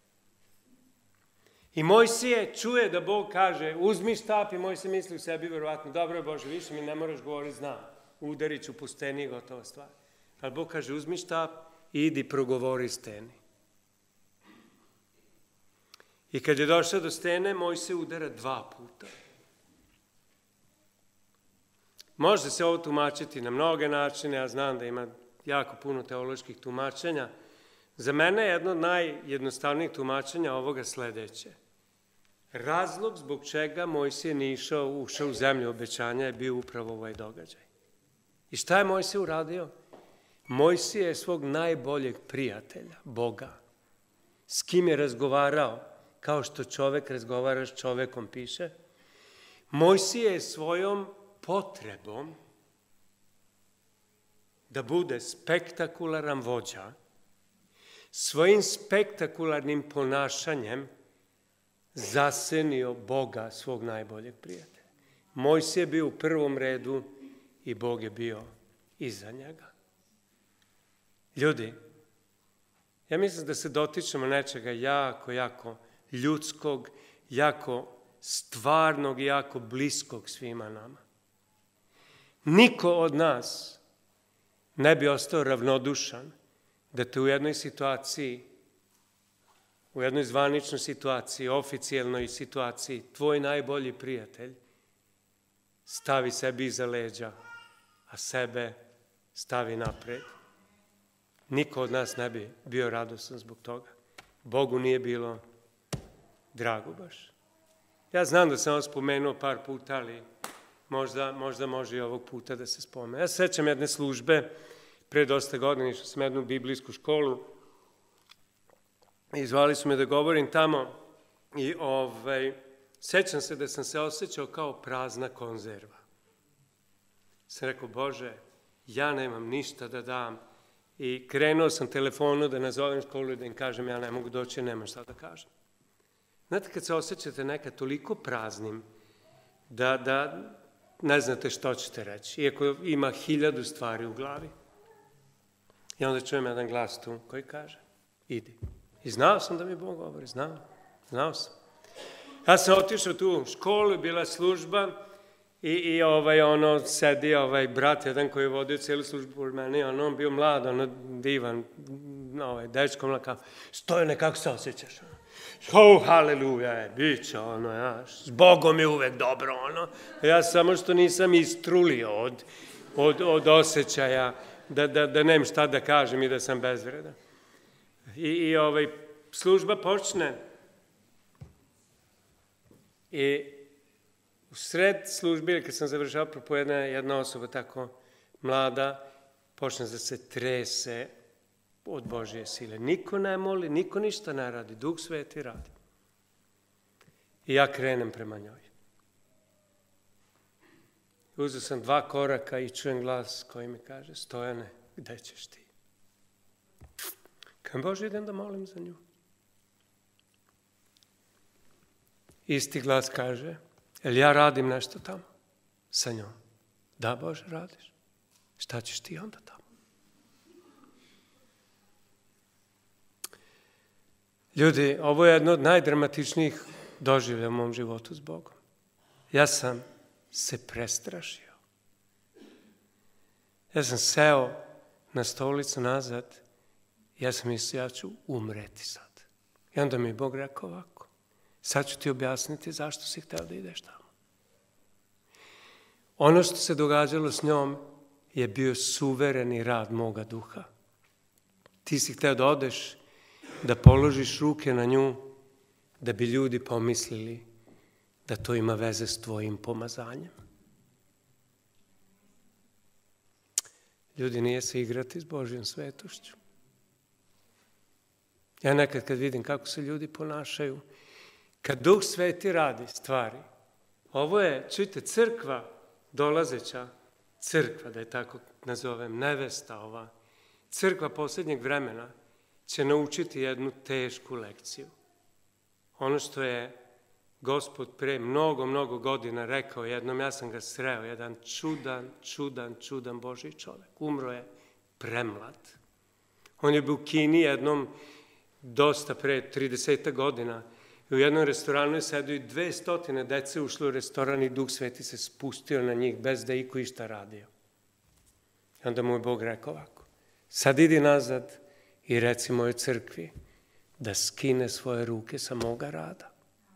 I Mojsije čuje da Bog kaže, uzmi štap, i Mojsije misli u sebi, verovatno, dobro je Bože, više mi ne moraš govoriti, znam, udarit ću po steni i gotova stvar. Ali Bog kaže, uzmi štap i idi progovori steni. I kad je došao do stene, Mojsije udara dva puta. Može se ovo tumačiti na mnoge načine, ja znam da ima jako puno teoloških tumačenja. Za mene je jedno od najjednostavnijih tumačenja ovoga sledeće. Razlog zbog čega Mojsije nije išao, ušao u zemlju obećanja je bio upravo ovaj događaj. I šta je Mojsije uradio? Mojsije je svog najboljeg prijatelja, Boga, s kim je razgovarao, kao što čovek razgovara s čovekom, piše. Mojsije je svojom potrebom da bude spektakularan vođa, svojim spektakularnim ponašanjem zasenio Boga, svog najboljeg prijatelja. Mojsije je bio u prvom redu i Bog je bio iza njega. Ljudi, ja mislim da se dotičemo nečega jako, jako ljudskog, jako stvarnog i jako bliskog svima nama. Niko od nas ne bi ostao ravnodušan da te u jednoj situaciji, u jednoj zvaničnoj situaciji, oficijelnoj situaciji, tvoj najbolji prijatelj stavi sebi iza leđa, a sebe stavi napred. Niko od nas ne bi bio radosan zbog toga. Bogu nije bilo drago baš. Ja znam da sam ovo spomenuo par puta, ali možda, možda može i ovog puta da se spomene. Ja se sećam jedne službe, pre dosta godina išao sam jednu biblijsku školu i zvali su me da govorim tamo i ovaj, sećam se da sam se osjećao kao prazna konzerva. Sam rekao, Bože, ja nemam ništa da dam i krenuo sam telefonu da nazovem školu i da im kažem ja ne mogu doći, nemam šta da kažem. Znate, kad se osjećate nekad toliko praznim da, da ne znate što ćete reći, iako ima hiljadu stvari u glavi. I onda čujem jedan glas tu koji kaže, idi. I znao sam da mi Bog govori, znao, znao sam. Ja sam otišao tu u školu, bila služba i, i ovaj, ono, sedi ovaj brat, jedan koji je vodio cijelu službu pored mene, ono, on bio mlad, ono, divan, ovaj, dečko, ono, kao, Stojane, kako se osjećaš? Oh, haleluja, je, bit će, ono, ja, s Bogom je uvek dobro, ono. Ja samo što nisam istrulio od, od, od osjećaja, da, da, da nemam šta da kažem i da sam bezvredan. I, i ovaj, služba počne i u sred službe, kad sam završao propovedanje, jedna osoba tako mlada počne da se trese od Božje sile. Niko ne moli, niko ništa ne radi, Duh Sveti radi. I ja krenem prema njoj. Uzeo sam dva koraka i čujem glas koji mi kaže, Stojane, gde ćeš ti? Kažem, Bože, idem da molim za nju. Isti glas kaže, jel ja radim nešto tamo sa njom? Da, Bože, radiš. Šta ćeš ti onda tamo? Ljudi, ovo je jedno od najdramatičnijih doživlja u mom životu s Bogom. Ja sam se prestrašio. Ja sam seo na stolicu nazad, ja sam mislio, ja ću umreti sad. I onda mi je Bog rekao ovako, sad ću ti objasniti zašto si hteo da ideš tamo. Ono što se događalo s njom je bio suvereni rad moga duha. Ti si hteo da odeš, da položiš ruke na nju, da bi ljudi pomislili da to ima veze s tvojim pomazanjem. Ljudi, nije se igrati s Božjom svetošću. Ja nekad kad vidim kako se ljudi ponašaju, kad Duh Sveti radi stvari, ovo je, čujte, crkva, dolazeća crkva, da je tako nazovem, nevesta ova, crkva posljednjeg vremena će naučiti jednu tešku lekciju. Ono što je Gospod pre mnogo, mnogo godina rekao jednom, ja sam ga sreo, jedan čudan, čudan, čudan Božji čovek. Umro je premlad. On je bio u Kini jednom, dosta pre trideset godina, i u jednom restoranu je sedio i dve stotine dece ušlo u restoran i Duh Sveti se spustio na njih bez da iko išta radio. I onda mu je Bog rekao ovako, sad idi nazad i reci mojoj crkvi da skine svoje ruke sa moga rada.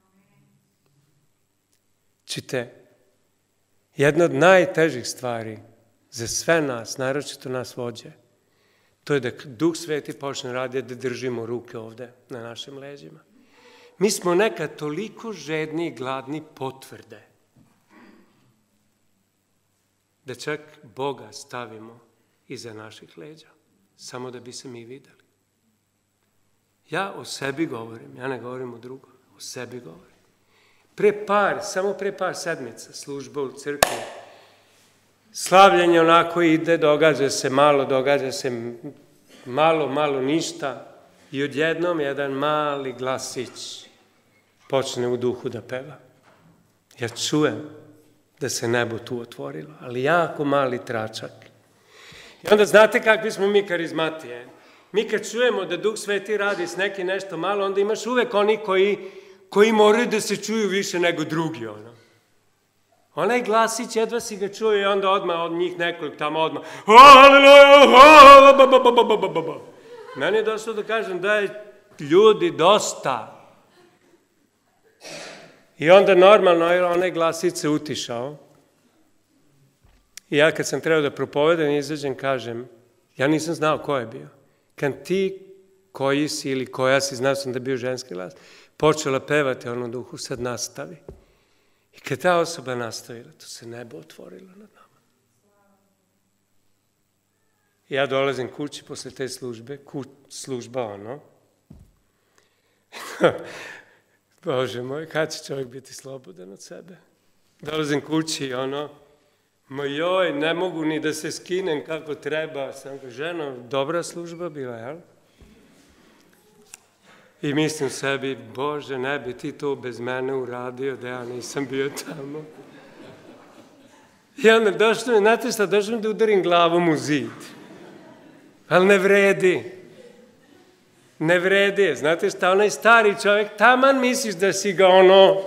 Čite, jedna od najtežih stvari za sve nas, naročito nas vođe, to je da Duh Sveti počne raditi da držimo ruke ovde na našim leđima. Mi smo nekad toliko žedni i gladni potvrde da čak Boga stavimo iza naših leđa, samo da bi se mi videli. Ja o sebi govorim, ja ne govorim o drugom, o sebi govorim. Pre par, samo pre par sedmica, služba u crkvi, slavljenje onako ide, događa se malo, događa se malo, malo ništa i odjednom jedan mali glasić počne u duhu da peva. Ja čujem da se nebo tu otvorilo, ali jako mali tračak. I onda znate kakvi smo mi karizmatije. Mi kad čujemo da Duh Sveti radi s neki nešto malo, onda imaš uvek oni koji, koji moraju da se čuju više nego drugi. Ono. Onaj glasić, jedva si ga čuje i onda odmah od njih nekoliko tamo odmah. Meni je došlo da kažem da je ljudi dosta. I onda normalno onaj glasić se utišao. I ja kad sam trebao da propovedam i izađem, kažem, ja nisam znao ko je bio. Kad ti koji si ili koja si, znao sam da je bio ženski glas, počela pevati ono duhu, sad nastavi. I kad ta osoba nastavila, to se nebo otvorilo nad nama. I ja dolazim kući posle te službe, ku, služba ono. Bože moj, kad će čovjek biti slobodan od sebe? Dolazim kući i ono, ma joj, ne mogu ni da se skinem kako treba. Sam ga, ženo, dobra služba bila, jel? I mislim sebi, Bože, ne bi ti to bez mene uradio, da ja nisam bio tamo. I onda došlo mi, znate šta, došlo mi da udarim glavom u zid. Ali ne vredi. Ne vredi. Znate šta, onaj stari čovjek, taman misliš da si ga ono,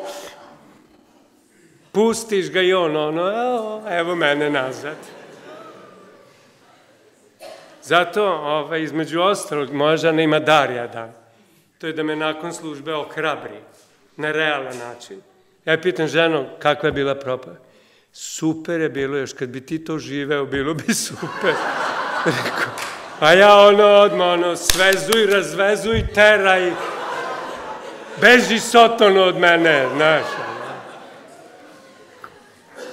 pustiš ga i ono, ono, evo mene nazad. Zato, ovaj, između ostalog, moja žena ima dar jedan. To je da me nakon službe ohrabri na realan način. Ja pitam ženu kakva je bila propoved. Super je bilo, još kad bi ti to živeo, bilo bi super. Rekao, a ja ono odmah, ono, svezuj, razvezuj, teraj, beži sotono od mene, znaš.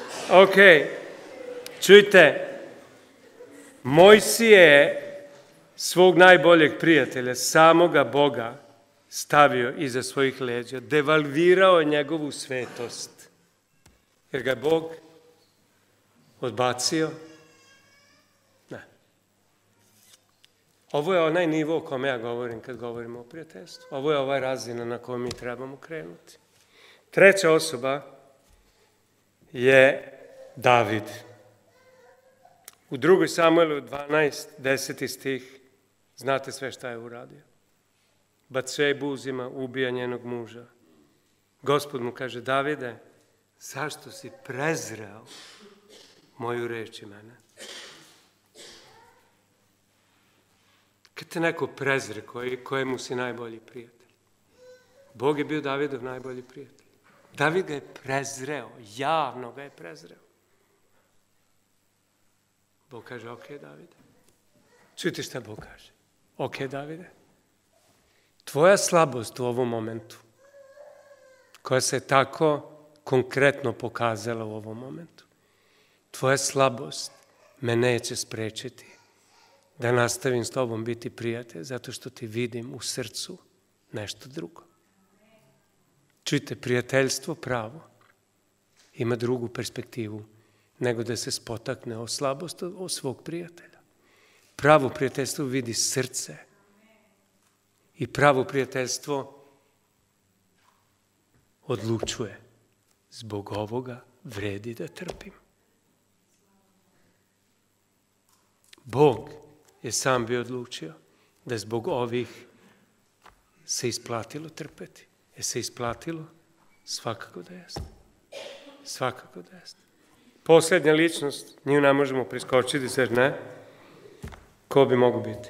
Ok, čujte, Mojsije svog najboljeg prijatelja, samoga Boga, stavio iza svojih leđa, devalvirao njegovu svetost. Jer ga je Bog odbacio? Ne. Ovo je onaj nivo o kome ja govorim kad govorimo o prijateljstvu. Ovo je ova razina na kojoj mi trebamo krenuti. Treća osoba je David. U drugoj Samuelu dvanaest, deseti stih, znate sve šta je uradio. Batšebu uzima, ubija njenog muža. Gospod mu kaže, Davide, zašto si prezreo moju reč i mene? Kad te neko prezre, koji, kojemu si najbolji prijatelj? Bog je bio Davidov najbolji prijatelj. David ga je prezreo, javno ga je prezreo. Bog kaže, ok, Davide. Čujte šta Bog kaže. Ok, Davide. Tvoja slabost u ovom momentu, koja se tako konkretno pokazala u ovom momentu, tvoja slabost me neće sprečiti da nastavim s tobom biti prijatelj, zato što ti vidim u srcu nešto drugo. Čujte, prijateljstvo pravo ima drugu perspektivu nego da se spotakne o slabost o svog prijatelja. Pravo prijateljstvo vidi srce i pravo prijateljstvo odlučuje. Zbog ovoga vredi da trpim. Bog je sam bio odlučio da zbog ovih se isplatilo trpeti. Je se isplatilo? Svakako da jeste. Svakako da jeste. Posljednja ličnost, nju ne možemo priskočiti, jer ne. Ko bi mogu biti?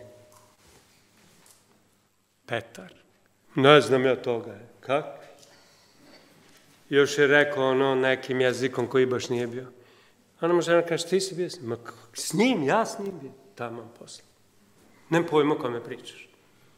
Petar. Ne znam ja toga. Kako? Još je rekao ono nekim jezikom koji baš nije bio. Ona mu žena kaže, ti si bio s njim? Ma s njim, ja s njim bio. Taman posle. Nem pojma o kome pričaš.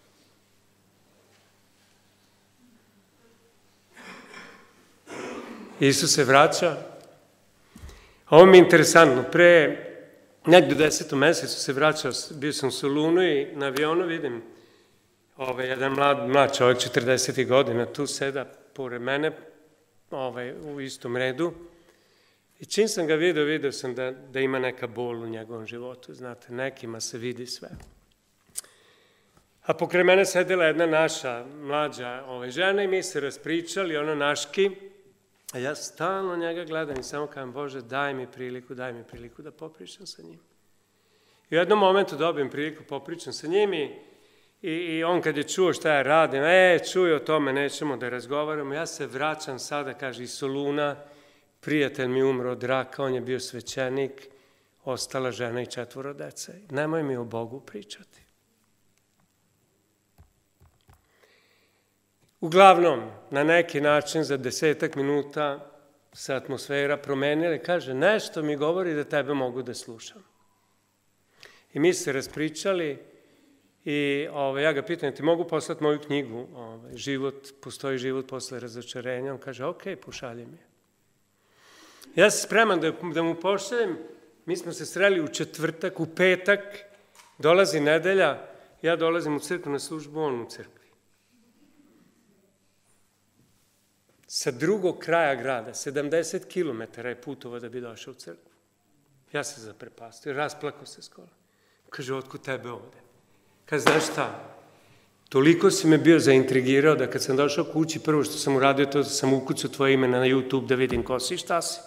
Isus se vraća. Ovo mi je interesantno. Pre negdje u desetom mesecu se vraćao, bio sam u Solunu i na avionu vidim ovaj, jedan mlad, mlad čovjek, četrdeset godina, tu seda pored mene, ovaj, u istom redu. I čim sam ga vidio, vidio sam da, da ima neka bol u njegovom životu. Znate, nekima se vidi sve. A pokraj mene sedela jedna naša mlađa ovaj, žena i mi se raspričali, ono naški. A ja stalno njega gledam i samo kažem, Bože, daj mi priliku, daj mi priliku da popričam sa njim. I u jednom momentu dobijem priliku, popričam sa njim i, i, i on kad je čuo šta ja radim, e, čuj o tome, nećemo da razgovaramo, ja se vraćam sada, kaže, iz Soluna, prijatelj mi umro od raka, on je bio svećenik, ostala žena i četvoro dece. Nemoj mi o Bogu pričati. Uglavnom, na neki način za desetak minuta se atmosfera promenila i kaže, nešto mi govori da tebe mogu da slušam. I mi se raspričali i ovaj, ja ga pitam, ti mogu poslati moju knjigu, ovaj, život, postoji život posle razočarenja. On kaže, ok, pošalji mi je. Ja sam spreman da, da mu pošaljem, mi smo se sreli u četvrtak, u petak, dolazi nedelja, ja dolazim u crkvu na službu, on u crkvi. Sa drugog kraja grada, sedamdeset kilometara je putovao da bi došao u crkvu. Ja se zaprepastio, rasplakao se skoro. Kaže, otkud tebe ovde? Kaže, znaš šta, toliko si me bio zaintrigirao da kad sam došao kući, prvo što sam uradio, to da sam ukucao tvoje ime na YouTube da vidim ko si i šta si.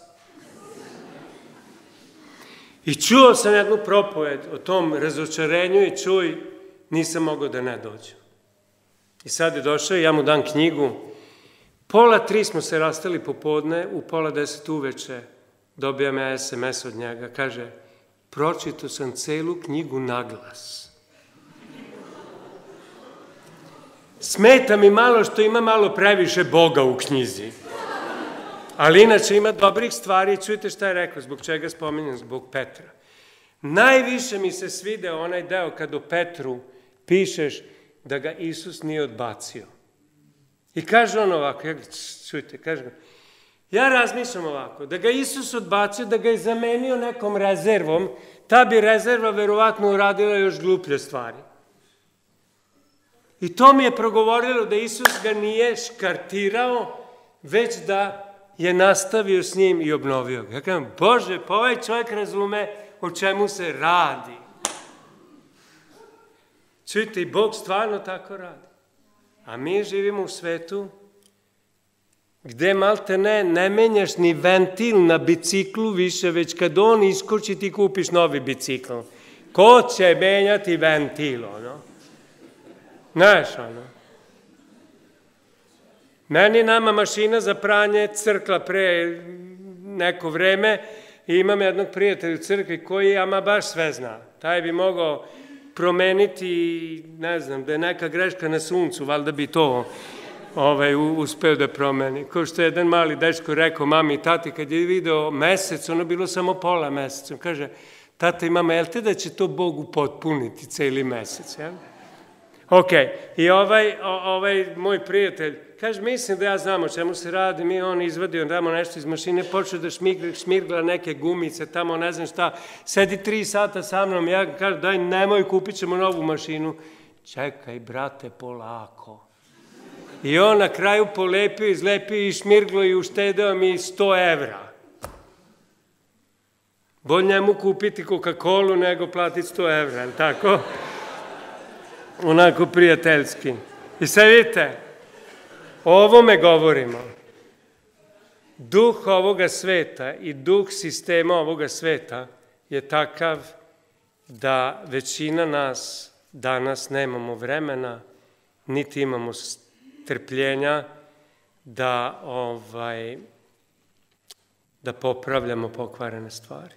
I čuo sam jednu propoved o tom razočarenju i čuj, nisam mogao da ne dođem. I sad je došao i ja mu dam knjigu. Pola tri smo se rastali popodne, u pola deset uveče dobijam ja es em es od njega. Kaže, pročitao sam celu knjigu naglas. Smeta mi malo što ima malo previše Boga u knjizi. Ali inače ima dobrih stvari. Čujte šta je rekao, zbog čega spominjem, zbog Petra. Najviše mi se svideo onaj deo kad o Petru pišeš da ga Isus nije odbacio. I kaže on ovako, ja, čujte, kaže, ja razmišljam ovako, da ga Isus odbacio, da ga je zamenio nekom rezervom, ta bi rezerva verovatno uradila još gluplje stvari. I to mi je progovorilo da Isus ga nije škartirao, već da je nastavio s njim i obnovio ga. Ja kažem, Bože, pa ovaj čovjek razume o čemu se radi. Čujte, i Bog stvarno tako radi. A mi živimo u svetu gde malte ne, ne menjaš ni ventil na biciklu više, već kad on iskoči ti kupiš novi bicikl. Ko će menjati ventil, ono? Znaš, ono? Meni nama mašina za pranje crkla pre neko vreme i imam jednog prijatelja u crkvi koji ama baš sve zna. Taj bi mogao promeniti, ne znam, da je neka greška na suncu, valjda bi to ovaj, uspeo da promeni. Kao što je jedan mali dečko rekao mami i tati, kad je video mesec, ono bilo samo pola meseca. On kaže, tata i mama, jel te da će to Bog upotpuniti cijeli mesec, jel? Ok, i ovaj, ovaj moj prijatelj, kaže, mislim da ja znam o čemu se radi, mi on izvadio tamo nešto iz mašine, počeo da šmirgla, šmirgla neke gumice, tamo ne znam šta, sedi tri sata sa mnom, ja kažem, daj nemoj, kupit ćemo novu mašinu. Čekaj, brate, polako. I on na kraju polepio, izlepio i šmirglo i uštedeo mi sto evra. Bolje njemu kupiti Coca-Colu nego platiti sto evra, je li tako? Onako prijateljski. I sad vidite, o ovome govorimo. Duh ovoga sveta i duh sistema ovoga sveta je takav da većina nas danas nemamo vremena, niti imamo strpljenja da, ovaj, da popravljamo pokvarene stvari.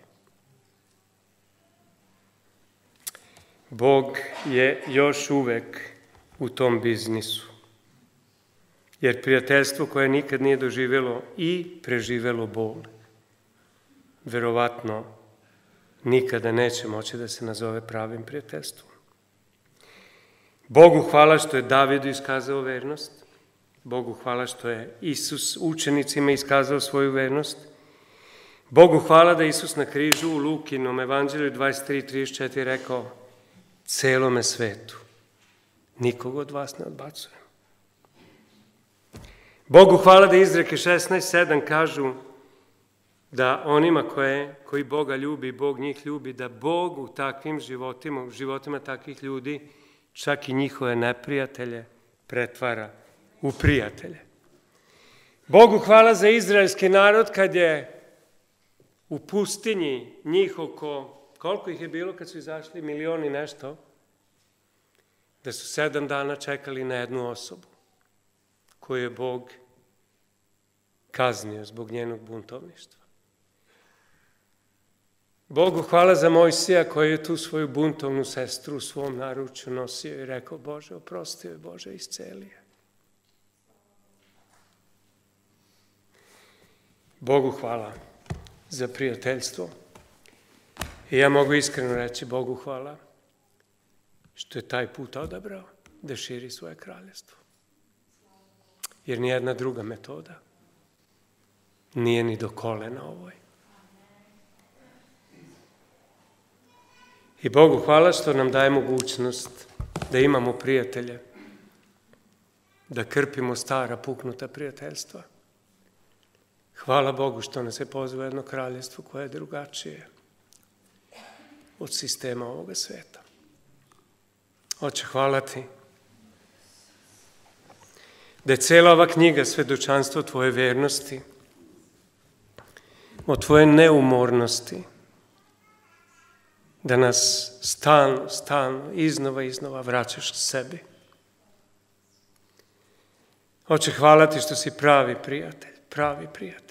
Bog je još uvek u tom biznisu. Jer prijateljstvo koje nikad nije doživjelo i preživjelo bol, verovatno nikada neće moći da se nazove pravim prijateljstvom. Bogu hvala što je Davidu iskazao vernost. Bogu hvala što je Isus učenicima iskazao svoju vernost. Bogu hvala da Isus na križu u Lukinom evanđelju dvadeset tri trideset četiri rekao celome svetu, nikog od vas ne odbacujem. Bogu hvala da izreke šesnaest sedam kažu da onima koje, koji Boga ljubi, Bog njih ljubi, da Bog u takvim životima, u životima takvih ljudi, čak i njihove neprijatelje pretvara u prijatelje. Bogu hvala za izraelski narod kad je u pustinji njih oko, koliko ih je bilo kad su izašli, milioni nešto, da su sedam dana čekali na jednu osobu koju je Bog kaznio zbog njenog buntovništva. Bogu hvala za Mojsija koji je tu svoju buntovnu sestru u svom naručju nosio i rekao, Bože, oprosti joj, Bože, isceli je. Bogu hvala za prijateljstvo. I ja mogu iskreno reći Bogu hvala što je taj put odabrao da širi svoje kraljevstvo. Jer nijedna druga metoda nije ni do kolena ovoj. I Bogu hvala što nam daje mogućnost da imamo prijatelje, da krpimo stara puknuta prijateljstva. Hvala Bogu što nas je pozvao jedno kraljevstvo koje je drugačije od sistema ovoga sveta. Oče, hvala ti da je cela ova knjiga svedočanstvo tvoje vernosti, o tvoje neumornosti, da nas stalno, stalno, iznova, iznova vraćaš k sebi. Oče, hvala ti što si pravi prijatelj, pravi prijatelj.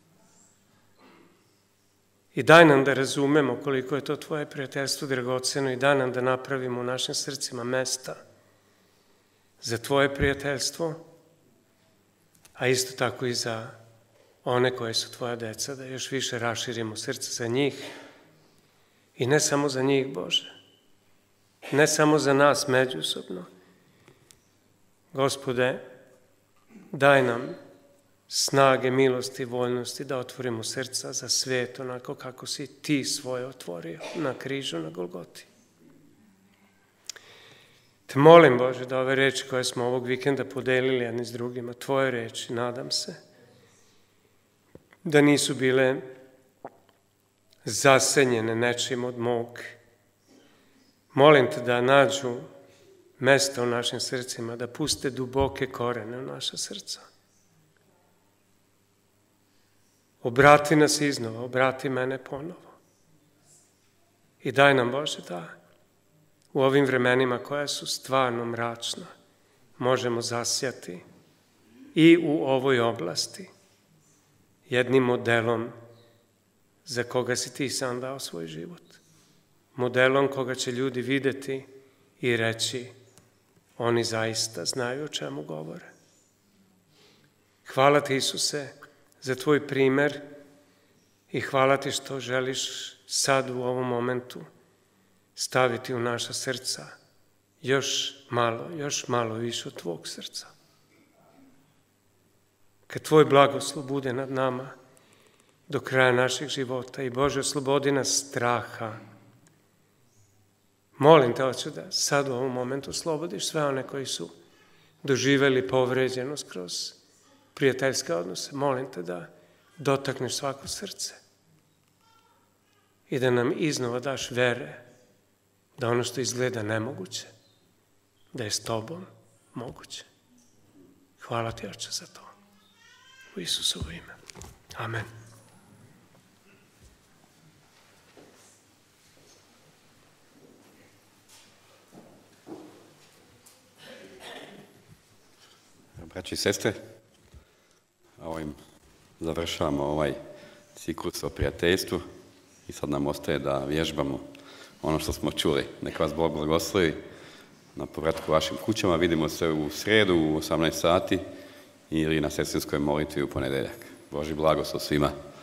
I daj nam da razumemo koliko je to tvoje prijateljstvo dragoceno i daj nam da napravimo u našim srcima mesta za tvoje prijateljstvo, a isto tako i za one koje su tvoja deca, da još više raširimo srce za njih i ne samo za njih, Bože, ne samo za nas međusobno. Gospode, daj nam snage, milosti i voljnosti da otvorimo srca za svijet onako kako si ti svoje otvorio na križu na Golgoti. Te molim, Bože, da ove reči koje smo ovog vikenda podelili jedni s drugima, tvoje reči, nadam se, da nisu bile zasenjene nečim od mog. Molim te da nađu mesta u našim srcima, da puste duboke korene u naša srca. Obrati nas iznova, obrati mene ponovo. I daj nam, Bože, da u ovim vremenima koja su stvarno mračna možemo zasjati i u ovoj oblasti jednim modelom za koga si ti sam dao svoj život. Modelom koga će ljudi videti i reći, oni zaista znaju o čemu govore. Hvala ti, Isuse, za tvoj primer i hvala ti što želiš sad u ovom momentu staviti u naša srca još malo, još malo više od tvog srca. Kad tvoj blagoslov bude nad nama do kraja naših života i Bože, oslobodi nas straha. Molim te, Oče, da sad u ovom momentu oslobodiš sve one koji su doživeli povređenost kroz prijateljske odnose. Molim te da dotakneš svako srce i da nam iznova daš vere da ono što izgleda nemoguće, da je s tobom moguće. Hvala ti, Oče, za to. U Isusovo ime. Amen. Braći i sestre, ovim završavamo ovaj ciklus o prijateljstvu i sad nam ostaje da vježbamo ono što smo čuli. Neka vas Bog blagoslovi na povratku vašim kućama. Vidimo se u srijedu u osamnaest sati ili na sestrinskoj molitvi u ponedjeljak. Božji blagoslov svima.